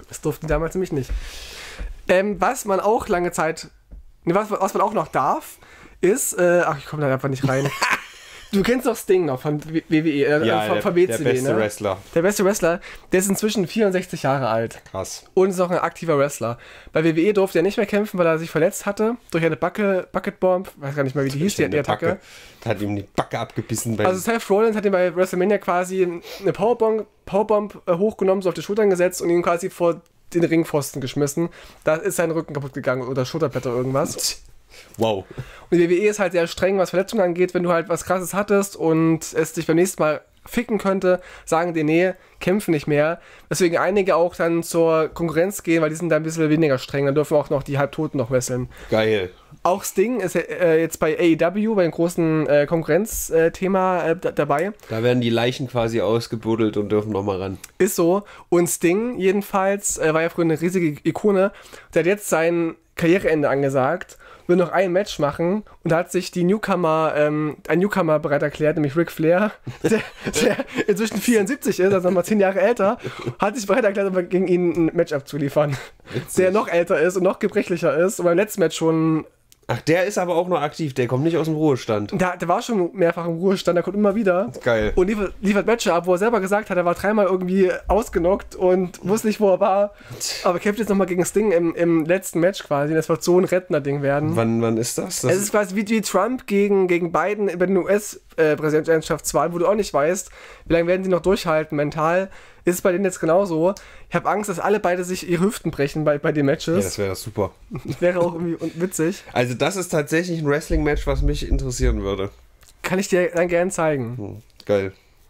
Das durften die damals nämlich nicht. Ähm, was man auch lange Zeit, ne, was, was man auch noch darf, ist, äh, ach, ich komme da einfach nicht rein. Du kennst doch Sting noch von W W E, äh, ja, von, der, von W C W, der beste ne? Wrestler. Der beste Wrestler, der ist inzwischen vierundsechzig Jahre alt. Krass. Und ist auch ein aktiver Wrestler. Bei W W E durfte er nicht mehr kämpfen, weil er sich verletzt hatte durch eine Bucket, Bucket Bomb. Weiß gar nicht mehr, wie die hieß, die, die Attacke. Backe. Hat ihm die Backe abgebissen. Bei also Seth Rollins hat ihm bei WrestleMania quasi eine Powerbomb, Powerbomb äh, hochgenommen, so auf die Schultern gesetzt und ihn quasi vor den Ringpfosten geschmissen. Da ist sein Rücken kaputt gegangen oder Schulterblätter irgendwas. Wow. Und die W W E ist halt sehr streng, was Verletzungen angeht. Wenn du halt was Krasses hattest und es dich beim nächsten Mal ficken könnte, sagen die, nee, kämpfen nicht mehr. Deswegen einige auch dann zur Konkurrenz gehen, weil die sind da ein bisschen weniger streng. Dann dürfen auch noch die Halbtoten noch wresteln. Geil. Auch Sting ist äh, jetzt bei A E W, bei dem großen äh, Konkurrenzthema äh, d- dabei. Da werden die Leichen quasi ausgebuddelt und dürfen nochmal ran. Ist so. Und Sting jedenfalls äh, war ja früher eine riesige Ikone. Der hat jetzt sein Karriereende angesagt, will noch ein Match machen und da hat sich die Newcomer, ähm, ein Newcomer bereit erklärt, nämlich Ric Flair, der, der inzwischen vierundsiebzig ist, also nochmal zehn Jahre älter, hat sich bereit erklärt, aber gegen ihn ein Match abzuliefern. Witzig. Der noch älter ist und noch gebrechlicher ist und beim letzten Match schon. Ach, der ist aber auch noch aktiv, der kommt nicht aus dem Ruhestand. Der, der war schon mehrfach im Ruhestand, der kommt immer wieder. Geil. Und liefert, liefert Matches ab, wo er selber gesagt hat, er war dreimal irgendwie ausgenockt und wusste nicht, wo er war. Aber kämpft jetzt nochmal gegen Sting im, im letzten Match quasi. Das wird so ein Rentner-Ding werden. Wann, wann ist das? das es ist quasi wie, wie Trump gegen, gegen Biden bei den U S-Präsidentschaftswahlen, wo du auch nicht weißt, wie lange werden die noch durchhalten mental. Ist es bei denen jetzt genauso. Ich habe Angst, dass alle beide sich ihre Hüften brechen bei, bei den Matches. Ja, das wäre super. Wäre auch irgendwie witzig. Also das ist tatsächlich ein Wrestling-Match, was mich interessieren würde. Kann ich dir dann gerne zeigen. Hm, geil.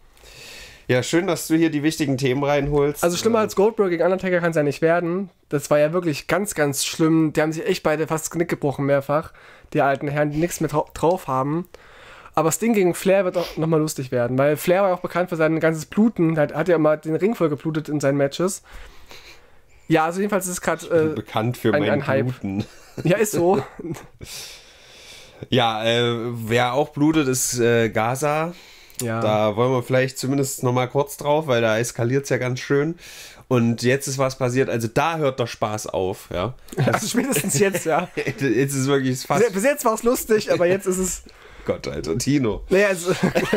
Ja, schön, dass du hier die wichtigen Themen reinholst. Also schlimmer als Goldberg gegen Undertaker kann es ja nicht werden. Das war ja wirklich ganz, ganz schlimm. Die haben sich echt beide fast das Knick gebrochen mehrfach. Die alten Herren, die nichts mehr trau- drauf haben. Aber Sting gegen Flair wird auch nochmal lustig werden, weil Flair war auch bekannt für sein ganzes Bluten. Er hat ja immer den Ring voll geblutet in seinen Matches. Ja, also jedenfalls ist es gerade äh, bekannt für ein, mein ein Hype. Bluten. Ja, ist so. Ja, äh, wer auch blutet, ist äh, Gaza. Ja. Da wollen wir vielleicht zumindest nochmal kurz drauf, weil da eskaliert es ja ganz schön. Und jetzt ist was passiert, also da hört der Spaß auf, ja. Also spätestens jetzt, ja. Jetzt ist es wirklich fast... Bis jetzt war es lustig, aber jetzt ist es... Gott, Alter, Tino. Naja, also...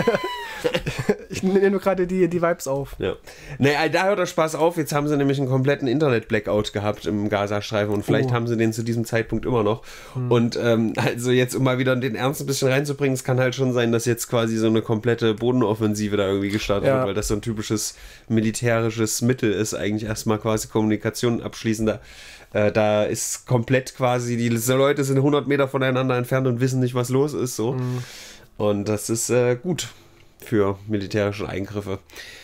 ich nehme nur gerade die, die Vibes auf. Ja. Naja, da hört der Spaß auf. Jetzt haben sie nämlich einen kompletten Internet-Blackout gehabt im Gazastreifen und vielleicht Oh. haben sie den zu diesem Zeitpunkt immer noch. Hm. Und ähm, also jetzt, um mal wieder den Ernst ein bisschen reinzubringen, es kann halt schon sein, dass jetzt quasi so eine komplette Bodenoffensive da irgendwie gestartet Ja. wird, weil das so ein typisches militärisches Mittel ist, eigentlich erstmal quasi Kommunikation abschließen. Da, äh, da ist komplett quasi, die so Leute sind hundert Meter voneinander entfernt und wissen nicht, was los ist. So. Hm. Und das ist äh, gut für militärische Eingriffe.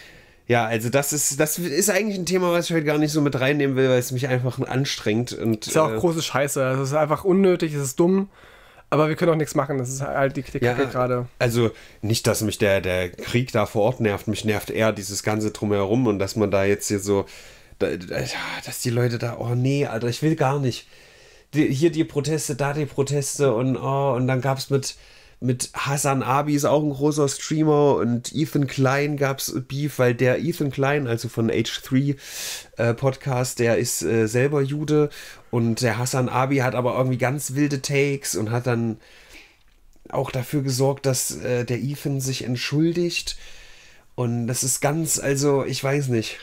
Ja, also das ist, das ist eigentlich ein Thema, was ich heute gar nicht so mit reinnehmen will, weil es mich einfach anstrengt. Und, Das ist ja auch äh, große Scheiße. Es ist einfach unnötig, es ist dumm. Aber wir können auch nichts machen. Das ist halt die, die Kacke ja, gerade. Also nicht, dass mich der, der Krieg da vor Ort nervt. Mich nervt eher dieses ganze Drumherum und dass man da jetzt hier so, da, da, dass die Leute da, oh nee, Alter, ich will gar nicht. Die, hier die Proteste, da die Proteste und oh, und dann gab es mit Mit Hassan Abi ist auch ein großer Streamer und Ethan Klein gab es Beef, weil der Ethan Klein, also von H drei äh, Podcast, der ist äh, selber Jude und der Hassan Abi hat aber irgendwie ganz wilde Takes und hat dann auch dafür gesorgt, dass äh, der Ethan sich entschuldigt und das ist ganz, also ich weiß nicht,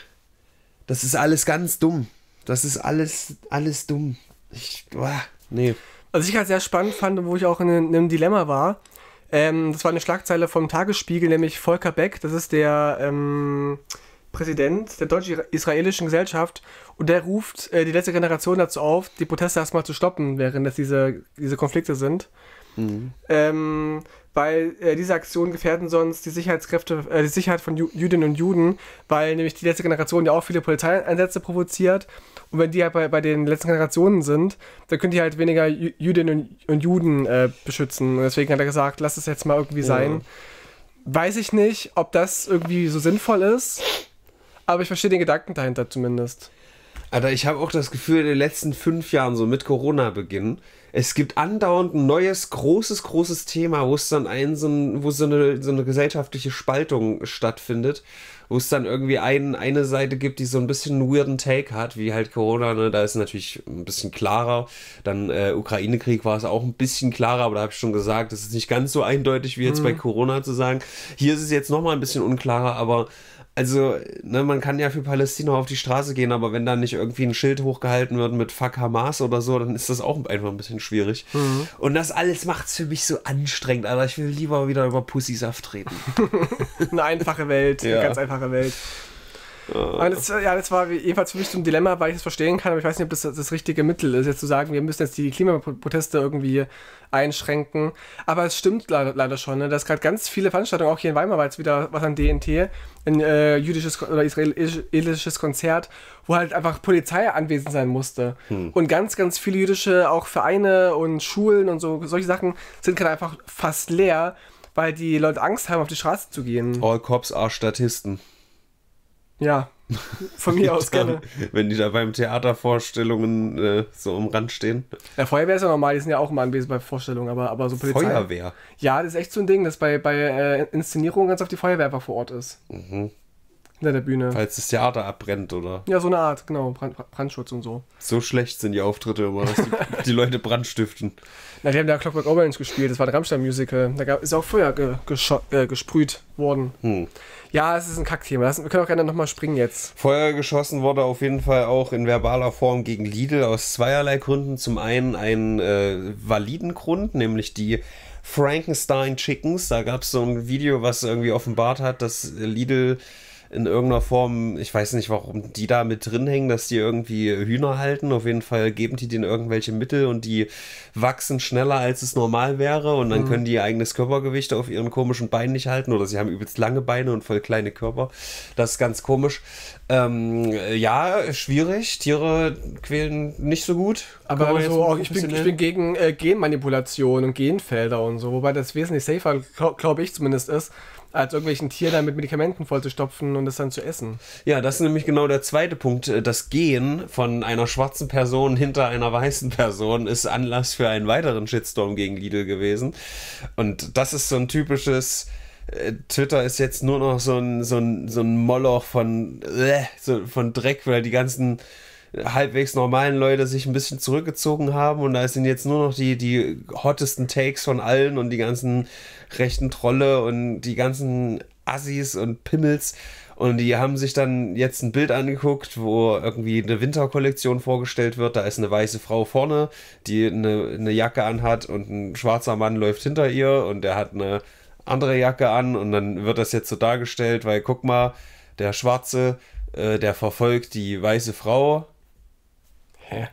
das ist alles ganz dumm. Das ist alles, alles dumm. Ich, boah, nee. Was ich halt sehr spannend fand, wo ich auch in einem, in einem Dilemma war, ähm, das war eine Schlagzeile vom Tagesspiegel, nämlich Volker Beck, das ist der ähm, Präsident der deutsch-israelischen Gesellschaft und der ruft äh, die letzte Generation dazu auf, die Proteste erstmal zu stoppen, während es diese, diese Konflikte sind. Mhm. Ähm, weil äh, diese Aktionen gefährden sonst die Sicherheitskräfte, äh, die Sicherheit von Ju- Jüdinnen und Juden, weil nämlich die letzte Generation ja auch viele Polizeieinsätze provoziert. Und wenn die halt bei, bei den letzten Generationen sind, dann können die halt weniger Jü- Jüdinnen und, und Juden äh, beschützen. Und deswegen hat er gesagt, lass es jetzt mal irgendwie Ja. sein. Weiß ich nicht, ob das irgendwie so sinnvoll ist, aber ich verstehe den Gedanken dahinter zumindest. Alter, ich habe auch das Gefühl, in den letzten fünf Jahren, so mit Corona-Beginn, es gibt andauernd ein neues, großes, großes Thema, wo es dann ein, so, ein, wo so eine, so eine gesellschaftliche Spaltung stattfindet, wo es dann irgendwie ein, eine Seite gibt, die so ein bisschen einen weirden Take hat, wie halt Corona, ne? Da ist natürlich ein bisschen klarer. Dann äh, Ukraine-Krieg war es auch ein bisschen klarer, aber da habe ich schon gesagt, das ist nicht ganz so eindeutig wie jetzt mhm. bei Corona zu sagen. Hier ist es jetzt nochmal ein bisschen unklarer, aber also, ne, man kann ja für Palästina auf die Straße gehen, aber wenn da nicht irgendwie ein Schild hochgehalten wird mit Fuck Hamas oder so, dann ist das auch einfach ein bisschen schwierig. Mhm. Und das alles macht es für mich so anstrengend, aber ich will lieber wieder über Pussysaft reden. Eine einfache Welt, ja. Eine ganz einfache Welt. Und das, ja, das war jedenfalls für mich so ein Dilemma, weil ich das verstehen kann, aber ich weiß nicht, ob das das richtige Mittel ist, jetzt zu sagen, wir müssen jetzt die Klimaproteste irgendwie einschränken. Aber es stimmt leider, leider schon, ne? Dass gerade ganz viele Veranstaltungen, auch hier in Weimar war jetzt wieder was an D N T, ein äh, jüdisches oder israelisches Konzert, wo halt einfach Polizei anwesend sein musste. Hm. Und ganz, ganz viele jüdische, auch Vereine und Schulen und so, solche Sachen sind gerade einfach fast leer, weil die Leute Angst haben, auf die Straße zu gehen. All Cops are Statisten. Ja, von mir aus gerne. Wenn die da beim Theatervorstellungen äh, so am Rand stehen. Ja, Feuerwehr ist ja normal, die sind ja auch immer anwesend bei Vorstellungen, aber, aber so Polizei. Feuerwehr? Ja, das ist echt so ein Ding, dass bei, bei äh, Inszenierungen ganz auf die Feuerwehr einfach vor Ort ist. Mhm. Hinter der Bühne. Falls das Theater abbrennt, oder? Ja, so eine Art, genau, Brand, Brandschutz und so. So schlecht sind die Auftritte immer, dass die, die Leute Brand stiften. Na, die haben da Clockwork Orange gespielt, das war ein Rammstein-Musical. Da gab, ist auch Feuer ge, äh, gesprüht worden. Hm. Ja, es ist ein Kackthema. Wir können auch gerne nochmal springen jetzt. Feuer geschossen wurde auf jeden Fall auch in verbaler Form gegen Lidl aus zweierlei Gründen. Zum einen einen äh, validen Grund, nämlich die Frankenstein Chickens. Da gab es so ein Video, was irgendwie offenbart hat, dass Lidl in irgendeiner Form, ich weiß nicht, warum die da mit drin hängen, dass die irgendwie Hühner halten. Auf jeden Fall geben die denen irgendwelche Mittel und die wachsen schneller, als es normal wäre. Und dann mhm. können die ihr eigenes Körpergewicht auf ihren komischen Beinen nicht halten. Oder sie haben übelst lange Beine und voll kleine Körper. Das ist ganz komisch. Ähm, ja, schwierig. Tiere quälen nicht so gut. Aber so auch, ich, bin, ich bin gegen äh, Genmanipulation und Genfelder und so. Wobei das wesentlich safer, glaube glaub ich zumindest, ist, als irgendwelchen Tier dann mit Medikamenten vollzustopfen und es dann zu essen. Ja, das ist nämlich genau der zweite Punkt. Das Gen von einer schwarzen Person hinter einer weißen Person ist Anlass für einen weiteren Shitstorm gegen Lidl gewesen. Und das ist so ein typisches... Twitter ist jetzt nur noch so ein, so ein, so ein Moloch von, äh, so von Dreck, weil die ganzen halbwegs normalen Leute sich ein bisschen zurückgezogen haben und da sind jetzt nur noch die, die hottesten Takes von allen und die ganzen rechten Trolle und die ganzen Assis und Pimmels und die haben sich dann jetzt ein Bild angeguckt, wo irgendwie eine Winterkollektion vorgestellt wird. Da ist eine weiße Frau vorne, die eine, eine Jacke anhat und ein schwarzer Mann läuft hinter ihr und der hat eine andere Jacke an und dann wird das jetzt so dargestellt, weil guck mal, der Schwarze, äh, der verfolgt die weiße Frau. Hä?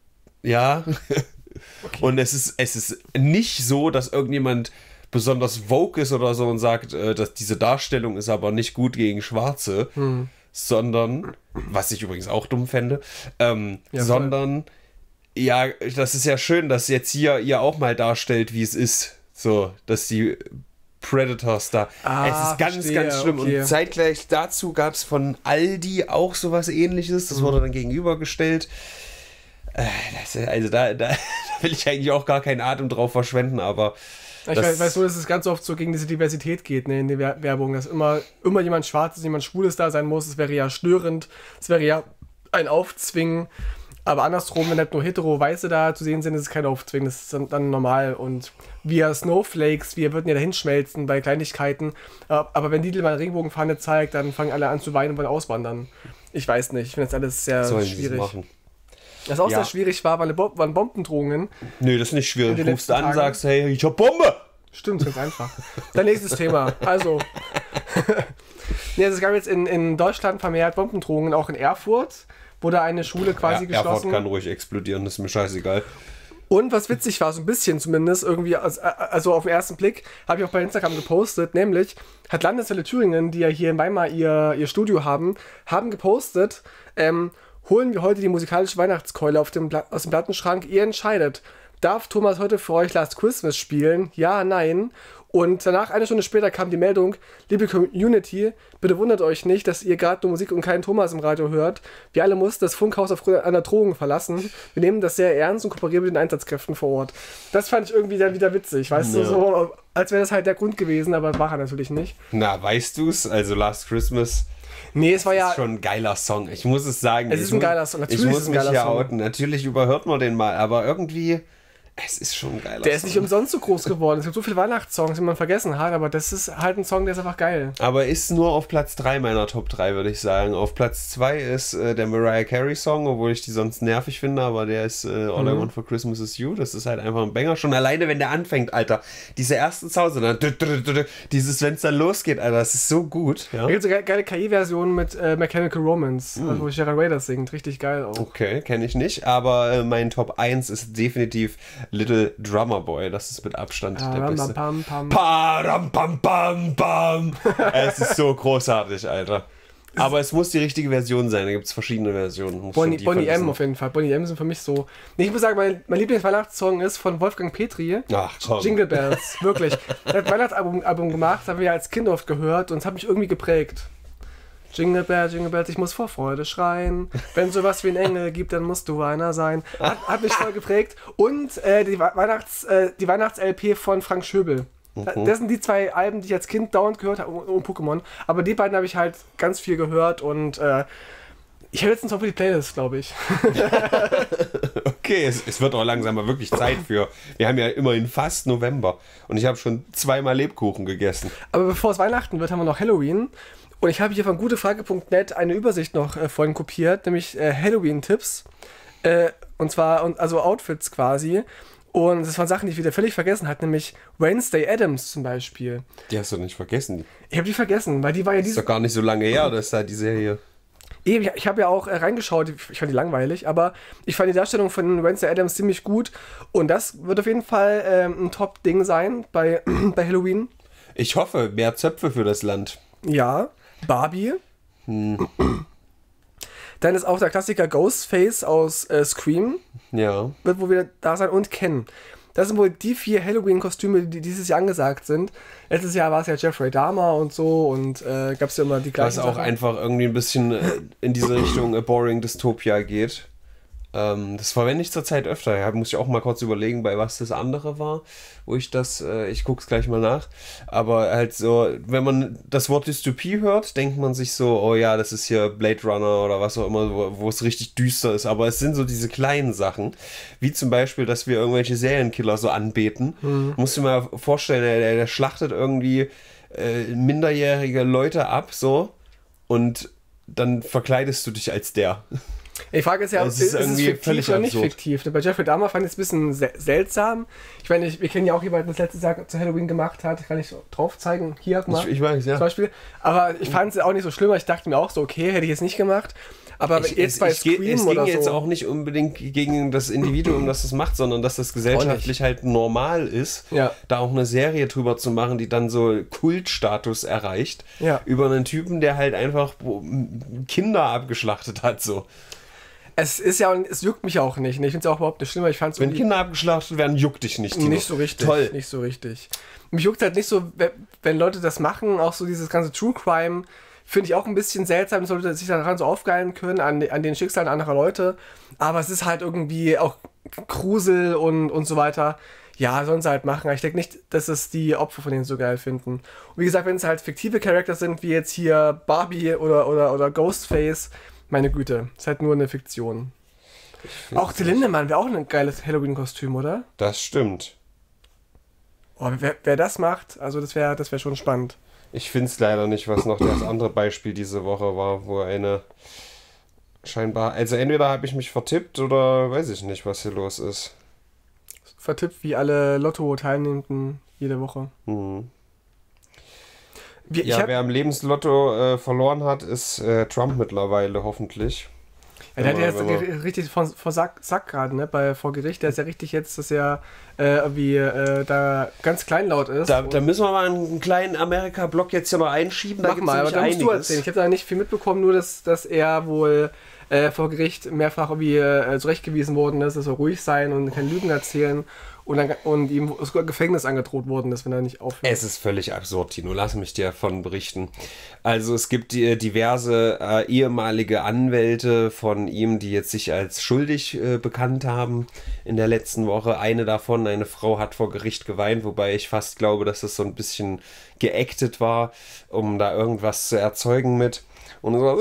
Ja. Okay. Und es ist, es ist nicht so, dass irgendjemand besonders vogue ist oder so und sagt, äh, dass diese Darstellung ist aber nicht gut gegen Schwarze, hm. sondern, was ich übrigens auch dumm fände, ähm, ja, sondern, ja, das ist ja schön, dass jetzt hier ihr auch mal darstellt, wie es ist. So, dass die Predators da. Ah, es ist ganz, verstehe, ganz schlimm. Okay. Und zeitgleich dazu gab es von Aldi auch sowas Ähnliches. Das mhm. wurde dann gegenübergestellt. Äh, das, also da, da will ich eigentlich auch gar keinen Atem drauf verschwenden, aber ich weiß, weiß so, dass es ganz oft so gegen diese Diversität geht, ne, in der Werbung, dass immer, immer jemand Schwarzes, jemand Schwules da sein muss. Das wäre ja störend. Das wäre ja ein Aufzwingen. Aber andersrum, wenn halt nur hetero-Weiße da zu sehen sind, ist es kein Aufzwingen, das ist dann, dann normal. Und wir Snowflakes, wir würden ja dahin schmelzen bei Kleinigkeiten. Aber wenn Lidl mal eine Regenbogenfahne zeigt, dann fangen alle an zu weinen und wollen auswandern. Ich weiß nicht, ich finde das alles sehr Sollen schwierig. Was auch ja. sehr schwierig war, waren, Bo- waren Bombendrohungen. Nö, das ist nicht schwierig. Du rufst an und sagst, hey, ich hab Bombe! Stimmt, ganz einfach. Dann nächstes Thema. Also, nee, also es gab jetzt in, in Deutschland vermehrt Bombendrohungen, auch in Erfurt. Wurde eine Schule quasi ja, geschlossen. Erfurt kann ruhig explodieren, das ist mir scheißegal. Und was witzig war, so ein bisschen zumindest, irgendwie, also auf den ersten Blick, habe ich auch bei Instagram gepostet, nämlich hat Landeswelle Thüringen, die ja hier in Weimar ihr, ihr Studio haben, haben gepostet, ähm, holen wir heute die musikalische Weihnachtskeule auf dem Bla- aus dem Plattenschrank, ihr entscheidet. Darf Thomas heute für euch Last Christmas spielen? Ja, nein. Und danach, eine Stunde später, kam die Meldung, liebe Community, bitte wundert euch nicht, dass ihr gerade nur Musik und keinen Thomas im Radio hört. Wir alle mussten das Funkhaus aufgrund einer Drohung verlassen. Wir nehmen das sehr ernst und kooperieren mit den Einsatzkräften vor Ort. Das fand ich irgendwie dann wieder witzig, weißt ja. du, so, als wäre das halt der Grund gewesen, aber war er natürlich nicht. Na, weißt du's? Also Last Christmas... Nee, es war ja... ist schon ein geiler Song. Ich muss es sagen. Es ist ein geiler Song. Natürlich ich muss mich hier outen. Natürlich überhört man den mal, aber irgendwie... Es ist schon ein geiler Song. Der ist nicht umsonst so groß geworden. Es gibt so viele Weihnachtssongs, die man vergessen hat, aber das ist halt ein Song, der ist einfach geil. Aber ist nur auf Platz drei meiner Top drei, würde ich sagen. Auf Platz zwei ist äh, der Mariah Carey Song, obwohl ich die sonst nervig finde, aber der ist äh, All mhm. I Want for Christmas is You. Das ist halt einfach ein Banger. Schon alleine, wenn der anfängt, Alter. Diese ersten Sounds, dann dieses, wenn es dann losgeht, Alter, das ist so gut. Ja? Da gibt es eine geile K I-Version mit äh, Mechanical Romance, mhm. also, wo Sharon Rader singt. Richtig geil auch. Okay, kenne ich nicht, aber äh, mein Top eins ist definitiv Little Drummer Boy, das ist mit Abstand ah, der beste. Pam, pam. Param, pam, pam, pam. Es ist so großartig, Alter. Aber es muss die richtige Version sein, da gibt es verschiedene Versionen. Bonnie, Bonnie M auf jeden Fall. Bonnie M sind für mich so... Nee, ich muss sagen, mein, mein Lieblingsweihnachtssong ist von Wolfgang Petri. Ach, komm. Jingle Bells, wirklich. Er hat ein Weihnachtsalbum Album gemacht, das haben wir ja als Kind oft gehört und es hat mich irgendwie geprägt. Jingle Bells, Jingle Bells, ich muss vor Freude schreien. Wenn sowas wie ein Engel gibt, dann musst du einer sein. Hat, hat mich voll geprägt. Und äh, die Weihnachts, äh, die Weihnachts-L P von Frank Schöbel. Mhm. Das sind die zwei Alben, die ich als Kind dauernd gehört habe, und, und Pokémon. Aber die beiden habe ich halt ganz viel gehört und äh, ich habe letztens auch für die Playlist, glaube ich. Okay, es, es wird auch langsam mal wirklich Zeit für. Wir haben ja immerhin fast November und ich habe schon zweimal Lebkuchen gegessen. Aber bevor es Weihnachten wird, haben wir noch Halloween. Und ich habe hier von gutefrage punkt net eine Übersicht noch äh, vorhin kopiert, nämlich äh, Halloween-Tipps. Äh, und zwar, und, also Outfits quasi. Und das waren Sachen, die ich wieder völlig vergessen hatte, nämlich Wednesday Addams zum Beispiel. Die hast du nicht vergessen. Ich habe die vergessen, weil die war ja diese... Das ist doch gar nicht so lange her, dass da die Serie... Ich, ich habe ja auch äh, reingeschaut, ich fand die langweilig, aber ich fand die Darstellung von Wednesday Addams ziemlich gut. Und das wird auf jeden Fall äh, ein Top-Ding sein bei, bei Halloween. Ich hoffe, mehr Zöpfe für das Land. Ja. Barbie. Hm. Dann ist auch der Klassiker Ghostface aus äh, Scream. Ja. Wird wohl wieder da sein und Ken. Das sind wohl die vier Halloween-Kostüme, die dieses Jahr angesagt sind. Letztes Jahr war es ja Jeffrey Dahmer und so und äh, gab es ja immer die gleichen Was auch Sachen. einfach irgendwie ein bisschen äh, in diese Richtung A Boring Dystopia geht. Ähm, das verwende ich zurzeit öfter. Ja, muss ich auch mal kurz überlegen, bei was das andere war, wo ich das, äh, ich guck's gleich mal nach. Aber halt so, wenn man das Wort Dystopie hört, denkt man sich so, oh ja, das ist hier Blade Runner oder was auch immer, wo, wo es richtig düster ist. Aber es sind so diese kleinen Sachen, wie zum Beispiel, dass wir irgendwelche Serienkiller so anbeten. Mhm. Musst du dir mal vorstellen, der, der schlachtet irgendwie äh, minderjährige Leute ab, so, und dann verkleidest du dich als der. Ich frage es ja, es ist, ist es fiktiv oder nicht absurd. fiktiv? Bei Jeffrey Dahmer fand ich es ein bisschen se- seltsam. Ich meine, ich, wir kennen ja auch jemanden, der das letztes Jahr zu Halloween gemacht hat. Kann ich drauf zeigen? Hier, mal. Ich, ich weiß, ja. Zum Beispiel. Aber ich fand es auch nicht so schlimm. Ich dachte mir auch so, okay, hätte ich jetzt nicht gemacht. Aber ich, jetzt es, bei ich, Scream es oder ging so. jetzt auch nicht unbedingt gegen das Individuum, das das macht, sondern dass das gesellschaftlich halt normal ist, ja. da auch eine Serie drüber zu machen, die dann so Kultstatus erreicht. Ja. Über einen Typen, der halt einfach Kinder abgeschlachtet hat, so. Es ist ja, es juckt mich auch nicht. Ich finde es auch überhaupt nicht schlimm, weil ich fand's Wenn Kinder abgeschlachtet werden, juckt dich nicht. Tino. Nicht so richtig. Toll. Nicht so richtig. Mich juckt halt nicht so, wenn Leute das machen, auch so dieses ganze True Crime, finde ich auch ein bisschen seltsam, sollte sich daran so aufgeilen können, an, an den Schicksalen anderer Leute. Aber es ist halt irgendwie auch Grusel und, und so weiter. Ja, sollen sie halt machen. Ich denke nicht, dass es die Opfer von denen so geil finden. Und wie gesagt, wenn es halt fiktive Charakter sind, wie jetzt hier Barbie oder, oder, oder Ghostface, meine Güte, ist halt nur eine Fiktion. Auch Till Lindemann wäre auch ein geiles Halloween-Kostüm, oder? Das stimmt. Oh, wer, wer das macht, also das wäre das wär schon spannend. Ich finde es leider nicht, was noch das andere Beispiel diese Woche war, wo eine scheinbar... Also entweder habe ich mich vertippt oder weiß ich nicht, was hier los ist. Vertippt wie alle Lotto-Teilnehmenden jede Woche. Hm. Wie, ja, hab, wer am Lebenslotto äh, verloren hat, ist äh, Trump mittlerweile, hoffentlich. Ja, der hat ja jetzt richtig vor, vor Sack, Sack gerade, ne, bei, vor Gericht. Der ist ja richtig jetzt, dass er äh, wie äh, da ganz kleinlaut ist. Da, da müssen wir mal einen kleinen Amerika-Block jetzt hier mal einschieben. Da Mach mal, aber da musst du erzählen. Ich habe da nicht viel mitbekommen, nur dass, dass er wohl äh, vor Gericht mehrfach irgendwie äh, zurechtgewiesen worden ist, er soll ruhig sein und keine Lügen erzählen. Und, dann, und ihm sogar Gefängnis angedroht worden ist, wenn er nicht aufhört. Es ist völlig absurd, Tino. Lass mich dir davon berichten. Also es gibt die, diverse äh, ehemalige Anwälte von ihm, die jetzt sich als schuldig äh, bekannt haben in der letzten Woche. Eine davon, eine Frau, hat vor Gericht geweint, wobei ich fast glaube, dass das so ein bisschen geactet war, um da irgendwas zu erzeugen mit. Und so,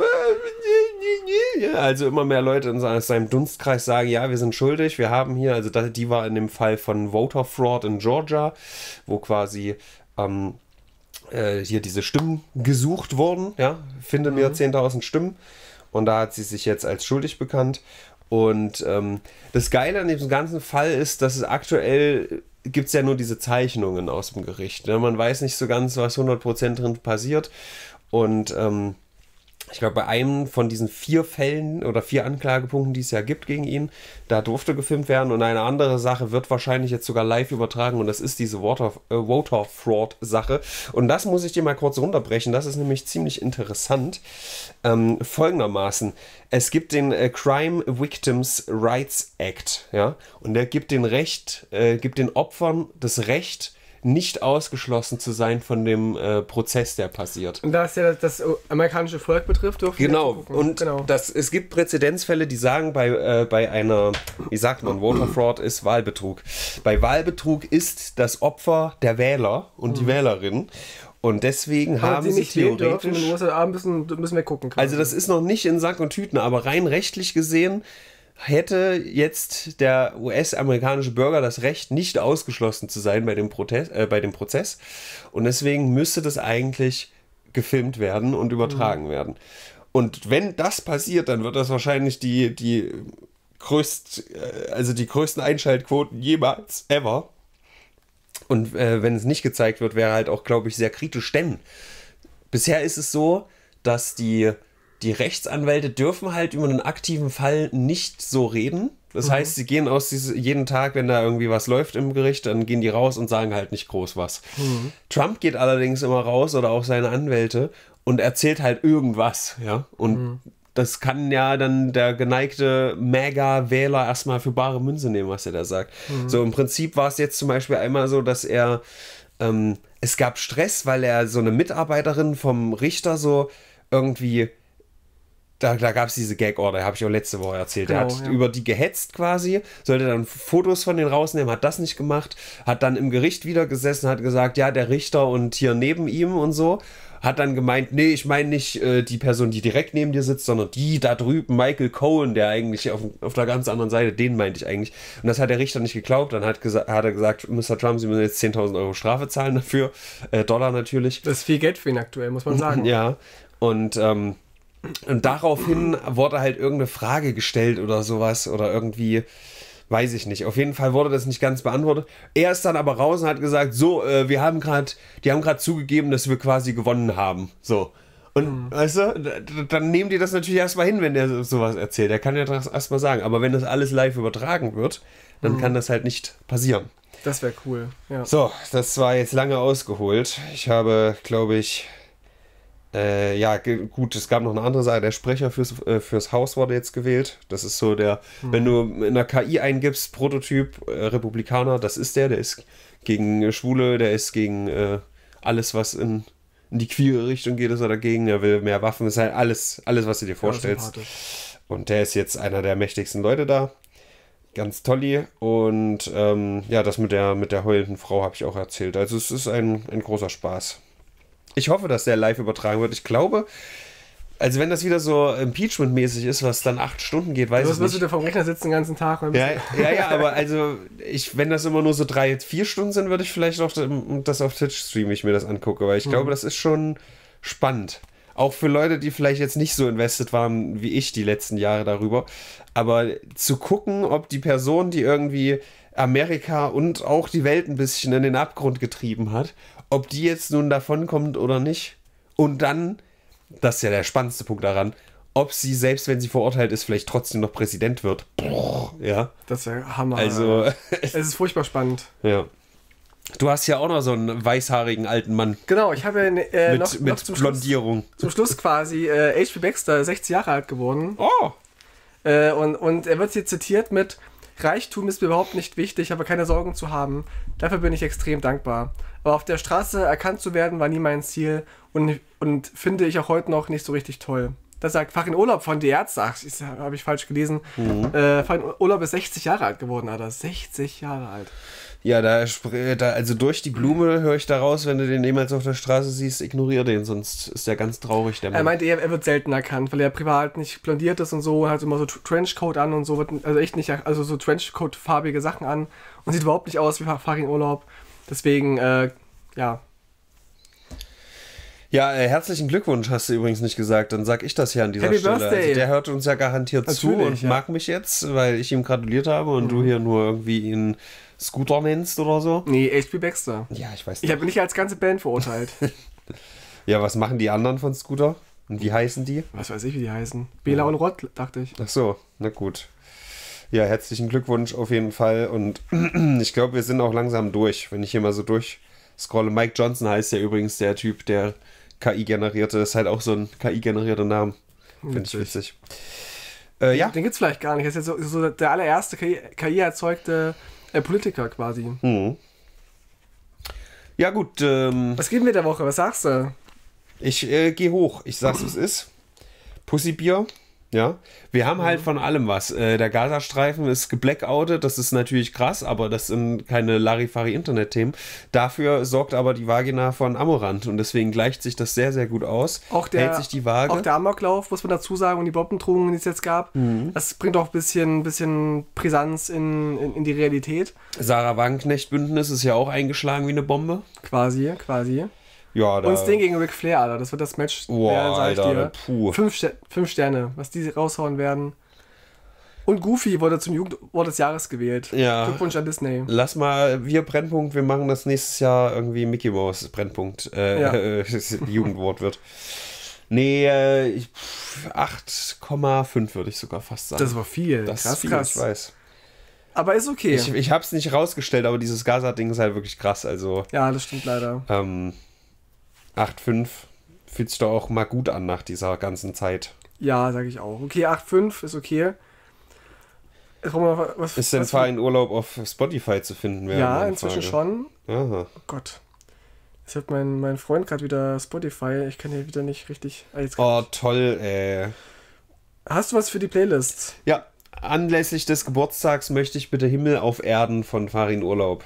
also immer mehr Leute in seinem Dunstkreis sagen, ja, wir sind schuldig, wir haben hier, also die war in dem Fall von Voter Fraud in Georgia, wo quasi ähm, äh, hier diese Stimmen gesucht wurden, ja, finde mir mhm. zehntausend Stimmen, und da hat sie sich jetzt als schuldig bekannt. Und ähm, das Geile an diesem ganzen Fall ist, dass es aktuell gibt es ja nur diese Zeichnungen aus dem Gericht, ne? Man weiß nicht so ganz, was hundert Prozent drin passiert, und ähm, ich glaube, bei einem von diesen vier Fällen oder vier Anklagepunkten, die es ja gibt gegen ihn, da durfte gefilmt werden, und eine andere Sache wird wahrscheinlich jetzt sogar live übertragen, und das ist diese Voter, äh, Voter Fraud Sache. Und das muss ich dir mal kurz runterbrechen, das ist nämlich ziemlich interessant. Ähm, folgendermaßen, es gibt den äh, Crime Victims Rights Act, ja, und der gibt den Recht, äh, gibt den Opfern das Recht, nicht ausgeschlossen zu sein von dem äh, Prozess, der passiert. Und da es ja das, das amerikanische Volk betrifft, dürfen wir Genau, und genau. Das, es gibt Präzedenzfälle, die sagen, bei, äh, bei einer, wie sagt man, Voter Fraud ist Wahlbetrug. Bei Wahlbetrug ist das Opfer der Wähler und die mhm. Wählerin. Und deswegen aber haben sie nicht theoretisch... Dürfen, in den U S A müssen, müssen wir gucken. Quasi. Also das ist noch nicht in Sack und Tüten, aber rein rechtlich gesehen hätte jetzt der U S-amerikanische Bürger das Recht, nicht ausgeschlossen zu sein bei dem, Protest, äh, bei dem Prozess. Und deswegen müsste das eigentlich gefilmt werden und übertragen mhm. werden. Und wenn das passiert, dann wird das wahrscheinlich die, die, größt, also die größten Einschaltquoten jemals, ever. Und äh, wenn es nicht gezeigt wird, wäre halt auch, glaube ich, sehr kritisch. Denn bisher ist es so, dass die Die Rechtsanwälte dürfen halt über einen aktiven Fall nicht so reden. Das mhm. heißt, sie gehen aus diese, jeden Tag, wenn da irgendwie was läuft im Gericht, dann gehen die raus und sagen halt nicht groß was. Mhm. Trump geht allerdings immer raus, oder auch seine Anwälte, und erzählt halt irgendwas, ja. Und mhm. das kann ja dann der geneigte MAGA-Wähler erstmal für bare Münze nehmen, was er da sagt. Mhm. So, im Prinzip war es jetzt zum Beispiel einmal so, dass er, ähm, es gab Stress, weil er so eine Mitarbeiterin vom Richter so irgendwie, Da, da gab es diese Gag-Order, habe ich auch letzte Woche erzählt. Genau, er hat ja. über die gehetzt quasi, sollte dann Fotos von denen rausnehmen, hat das nicht gemacht, hat dann im Gericht wieder gesessen, hat gesagt, ja, der Richter und hier neben ihm und so, hat dann gemeint, nee, ich meine nicht äh, die Person, die direkt neben dir sitzt, sondern die da drüben, Michael Cohen, der eigentlich auf, auf der ganz anderen Seite, den meinte ich eigentlich. Und das hat der Richter nicht geglaubt, dann hat, gesa- hat er gesagt, Mister Trump, Sie müssen jetzt zehntausend Euro Strafe zahlen dafür, äh, Dollar natürlich. Das ist viel Geld für ihn aktuell, muss man sagen. Ja, und ähm, Und daraufhin wurde halt irgendeine Frage gestellt oder sowas, oder irgendwie, weiß ich nicht. Auf jeden Fall wurde das nicht ganz beantwortet. Er ist dann aber raus und hat gesagt, so, äh, wir haben gerade, die haben gerade zugegeben, dass wir quasi gewonnen haben. So. Und, mhm. weißt du, dann nehmen die das natürlich erstmal hin, wenn der sowas erzählt. Er kann ja das erstmal sagen. Aber wenn das alles live übertragen wird, dann mhm. kann das halt nicht passieren. Das wäre cool, ja. So, das war jetzt lange ausgeholt. Ich habe, glaube ich... Äh, ja, ge- gut, es gab noch eine andere Sache. Der Sprecher fürs, äh, fürs Haus wurde jetzt gewählt. Das ist so der, hm. wenn du in der K I eingibst, Prototyp äh, Republikaner, das ist der. Der ist gegen Schwule, der ist gegen äh, alles, was in, in die queere Richtung geht, ist er dagegen. Er will mehr Waffen, ist halt alles, alles, was du dir vorstellst. Ja, und der ist jetzt einer der mächtigsten Leute da. Ganz tolli. Und ähm, ja, das mit der, mit der heulenden Frau habe ich auch erzählt. Also es ist ein, ein großer Spaß. Ich hoffe, dass der live übertragen wird. Ich glaube, also wenn das wieder so Impeachment-mäßig ist, was dann acht Stunden geht, weiß ich nicht. Du wirst wieder vom Rechner sitzen den ganzen Tag. Ja, ja, ja, aber also, ich, wenn das immer nur so drei, vier Stunden sind, würde ich vielleicht auch das auf Twitch streamen, ich mir das angucke, weil ich mhm. glaube, das ist schon spannend. Auch für Leute, die vielleicht jetzt nicht so invested waren wie ich die letzten Jahre darüber. Aber zu gucken, ob die Person, die irgendwie Amerika und auch die Welt ein bisschen in den Abgrund getrieben hat, ob die jetzt nun davon kommt oder nicht. Und dann, das ist ja der spannendste Punkt daran, ob sie, selbst wenn sie verurteilt ist, vielleicht trotzdem noch Präsident wird. Boah, ja. Das ist ja Hammer. Also, es ist furchtbar spannend. Ja. Du hast ja auch noch so einen weißhaarigen alten Mann. Genau, ich habe äh, mit, noch, mit noch zum Blondierung. Schluss, zum Schluss quasi äh, H P Baxter, sechzig Jahre alt geworden. Oh! Äh, und, und er wird hier zitiert mit: Reichtum ist mir überhaupt nicht wichtig, aber keine Sorgen zu haben. Dafür bin ich extrem dankbar. Aber auf der Straße erkannt zu werden, war nie mein Ziel und, und finde ich auch heute noch nicht so richtig toll. Das sagt Farin Urlaub von Die Ärzte. Ach, das habe ich falsch gelesen. Mhm. Äh, Farin Urlaub ist sechzig Jahre alt geworden, Alter. sechzig Jahre alt. Ja, da, da also durch die Blume höre ich da raus, wenn du den jemals auf der Straße siehst, ignoriere den, sonst ist der ganz traurig, der Mann. Er meinte, er, er wird selten erkannt, weil er privat nicht blondiert ist und so, hat immer so Trenchcoat an und so, wird, also echt nicht, also so Trenchcoat-farbige Sachen an und sieht überhaupt nicht aus wie Farin Urlaub. Deswegen, äh, ja. Ja, äh, herzlichen Glückwunsch hast du übrigens nicht gesagt, dann sag ich das hier an dieser Happy Stelle. Birthday. Also der hört uns ja garantiert Natürlich, zu und ja. mag mich jetzt, weil ich ihm gratuliert habe und mhm. du hier nur irgendwie ihn Scooter nennst oder so. Nee, H P Baxter. Ja, ich weiß nicht. Ich habe nicht als ganze Band verurteilt. Ja, was machen die anderen von Scooter? Und wie heißen die? Was weiß ich, wie die heißen. Bela ja. und Rott, dachte ich. Ach so, na gut. Ja, herzlichen Glückwunsch auf jeden Fall und ich glaube, wir sind auch langsam durch, wenn ich hier mal so durchscrolle. Mike Johnson heißt ja übrigens der Typ, der K I-generierte, ist halt auch so ein K I-generierter Name. Finde ich witzig. Äh, ja. Den gibt's vielleicht gar nicht. Das ist jetzt so, so der allererste K I-erzeugte äh, Politiker quasi. Mhm. Ja gut. Ähm, Was geben wir der Woche? Was sagst du? Ich äh, gehe hoch. Ich sag's, wie es ist. Pussybier. Ja, wir haben halt von allem was. Äh, der Gazastreifen ist geblackoutet, das ist natürlich krass, aber das sind keine Larifari-Internet-Themen. Dafür sorgt aber die Vagina von Amorant und deswegen gleicht sich das sehr, sehr gut aus. Auch der, hält sich die Waage. Auch der Amoklauf, muss man dazu sagen, und die Bombendrohungen, die es jetzt gab, mhm. das bringt auch ein bisschen, bisschen Brisanz in, in, in die Realität. Sarah Wagenknecht-Bündnis ist ja auch eingeschlagen wie eine Bombe. Quasi, quasi. Ja, da und Sting gegen Ric Flair, Alter. Das wird das Match. Wow, werden, sag ich Alter, dir. Puh. Fünf, Ster- fünf Sterne, was die raushauen werden. Und Goofy wurde zum Jugendwort des Jahres gewählt. Ja. Glückwunsch an Disney. Lass mal, wir Brennpunkt, wir machen das nächstes Jahr irgendwie Mickey Mouse Brennpunkt. Äh, ja. äh, Jugendwort wird. Nee, äh, ich, acht Komma fünf würde ich sogar fast sagen. Das war viel. Das krass, ist viel, krass. ich weiß. Aber ist okay. Ich, ich habe es nicht rausgestellt, aber dieses Gaza-Ding ist halt wirklich krass. Also, ja, das stimmt leider. Ähm, acht Komma fünf fühlt sich doch auch mal gut an nach dieser ganzen Zeit. Ja, sage ich auch. Okay, acht Komma fünf ist okay. Was, ist denn Farin Urlaub auf Spotify zu finden? Ja, inzwischen Frage. schon. Aha. Oh Gott. Jetzt hat mein, mein Freund gerade wieder Spotify. Ich kann hier wieder nicht richtig... Ah, jetzt oh, toll, ey. Hast du was für die Playlist? Ja, anlässlich des Geburtstags möchte ich bitte Himmel auf Erden von Farin Urlaub.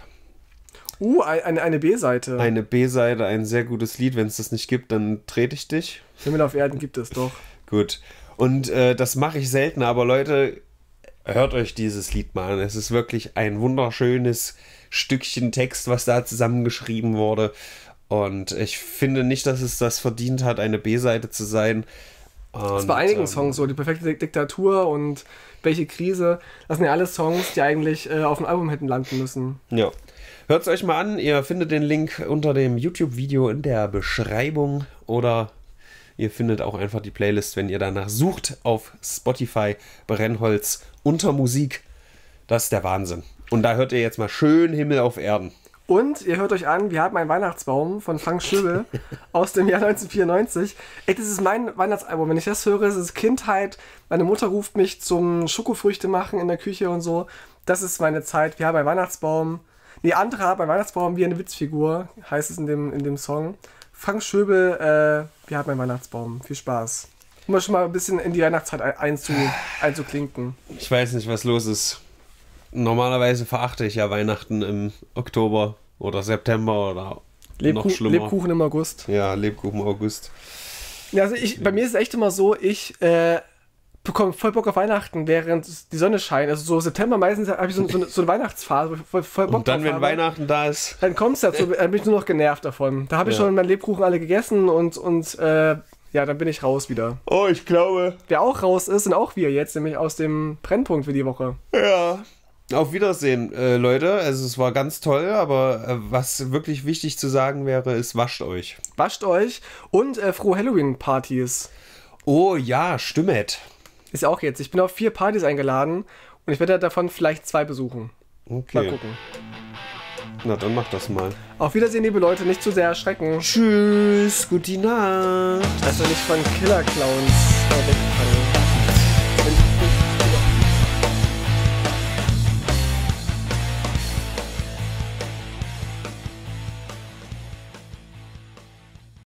Uh, eine, eine B-Seite. Eine B-Seite, ein sehr gutes Lied. Wenn es das nicht gibt, dann trete ich dich. Himmel auf Erden gibt es doch. Gut. Und äh, das mache ich selten, aber Leute, hört euch dieses Lied mal an. Es ist wirklich ein wunderschönes Stückchen Text, was da zusammengeschrieben wurde. Und ich finde nicht, dass es das verdient hat, eine B-Seite zu sein. Und, das ist bei einigen ähm, Songs so. Die perfekte Diktatur und welche Krise. Das sind ja alles Songs, die eigentlich äh, auf dem Album hätten landen müssen. Ja. Hört es euch mal an. Ihr findet den Link unter dem YouTube-Video in der Beschreibung. Oder ihr findet auch einfach die Playlist, wenn ihr danach sucht, auf Spotify Brennholz unter Musik. Das ist der Wahnsinn. Und da hört ihr jetzt mal schön Himmel auf Erden. Und ihr hört euch an, wir haben einen Weihnachtsbaum von Frank Schöbel aus dem Jahr neunzehnhundertvierundneunzig. Ey, das ist mein Weihnachtsalbum. Wenn ich das höre, ist es Kindheit. Meine Mutter ruft mich zum Schokofrüchte machen in der Küche und so. Das ist meine Zeit. Wir haben einen Weihnachtsbaum. Nee, andere haben einen Weihnachtsbaum wie eine Witzfigur, heißt es in dem, in dem Song. Frank Schöbel, äh, wir haben einen Weihnachtsbaum. Viel Spaß. Um mal schon mal ein bisschen in die Weihnachtszeit einzu, einzuklinken. Ich weiß nicht, was los ist. Normalerweise verachte ich ja Weihnachten im Oktober oder September oder Lebkuchen, noch schlimmer. Lebkuchen im August. Ja, Lebkuchen im August. Ja, also ich, bei mir ist es echt immer so, ich äh, bekomme voll Bock auf Weihnachten, während die Sonne scheint. Also so September meistens habe ich so, so, eine, so eine Weihnachtsphase, wo ich voll, voll Bock Und dann, drauf wenn habe. Weihnachten da ist... Dann kommt es dazu, dann bin ich nur noch genervt davon. Da habe ich ja. schon meinen Lebkuchen alle gegessen und, und äh, ja, dann bin ich raus wieder. Oh, ich glaube... Wer auch raus ist, sind auch wir jetzt, nämlich aus dem Brennpunkt für die Woche. Ja... Auf Wiedersehen, äh, Leute. Also es war ganz toll, aber äh, was wirklich wichtig zu sagen wäre, ist, wascht euch. Wascht euch und äh, frohe Halloween-Partys. Oh ja, stimmt. Ist ja auch jetzt. Ich bin auf vier Partys eingeladen und ich werde davon vielleicht zwei besuchen. Okay. Mal gucken. Na, dann mach das mal. Auf Wiedersehen, liebe Leute. Nicht zu sehr erschrecken. Tschüss, gute Nacht. Also nicht von Killer Clowns wegfallen.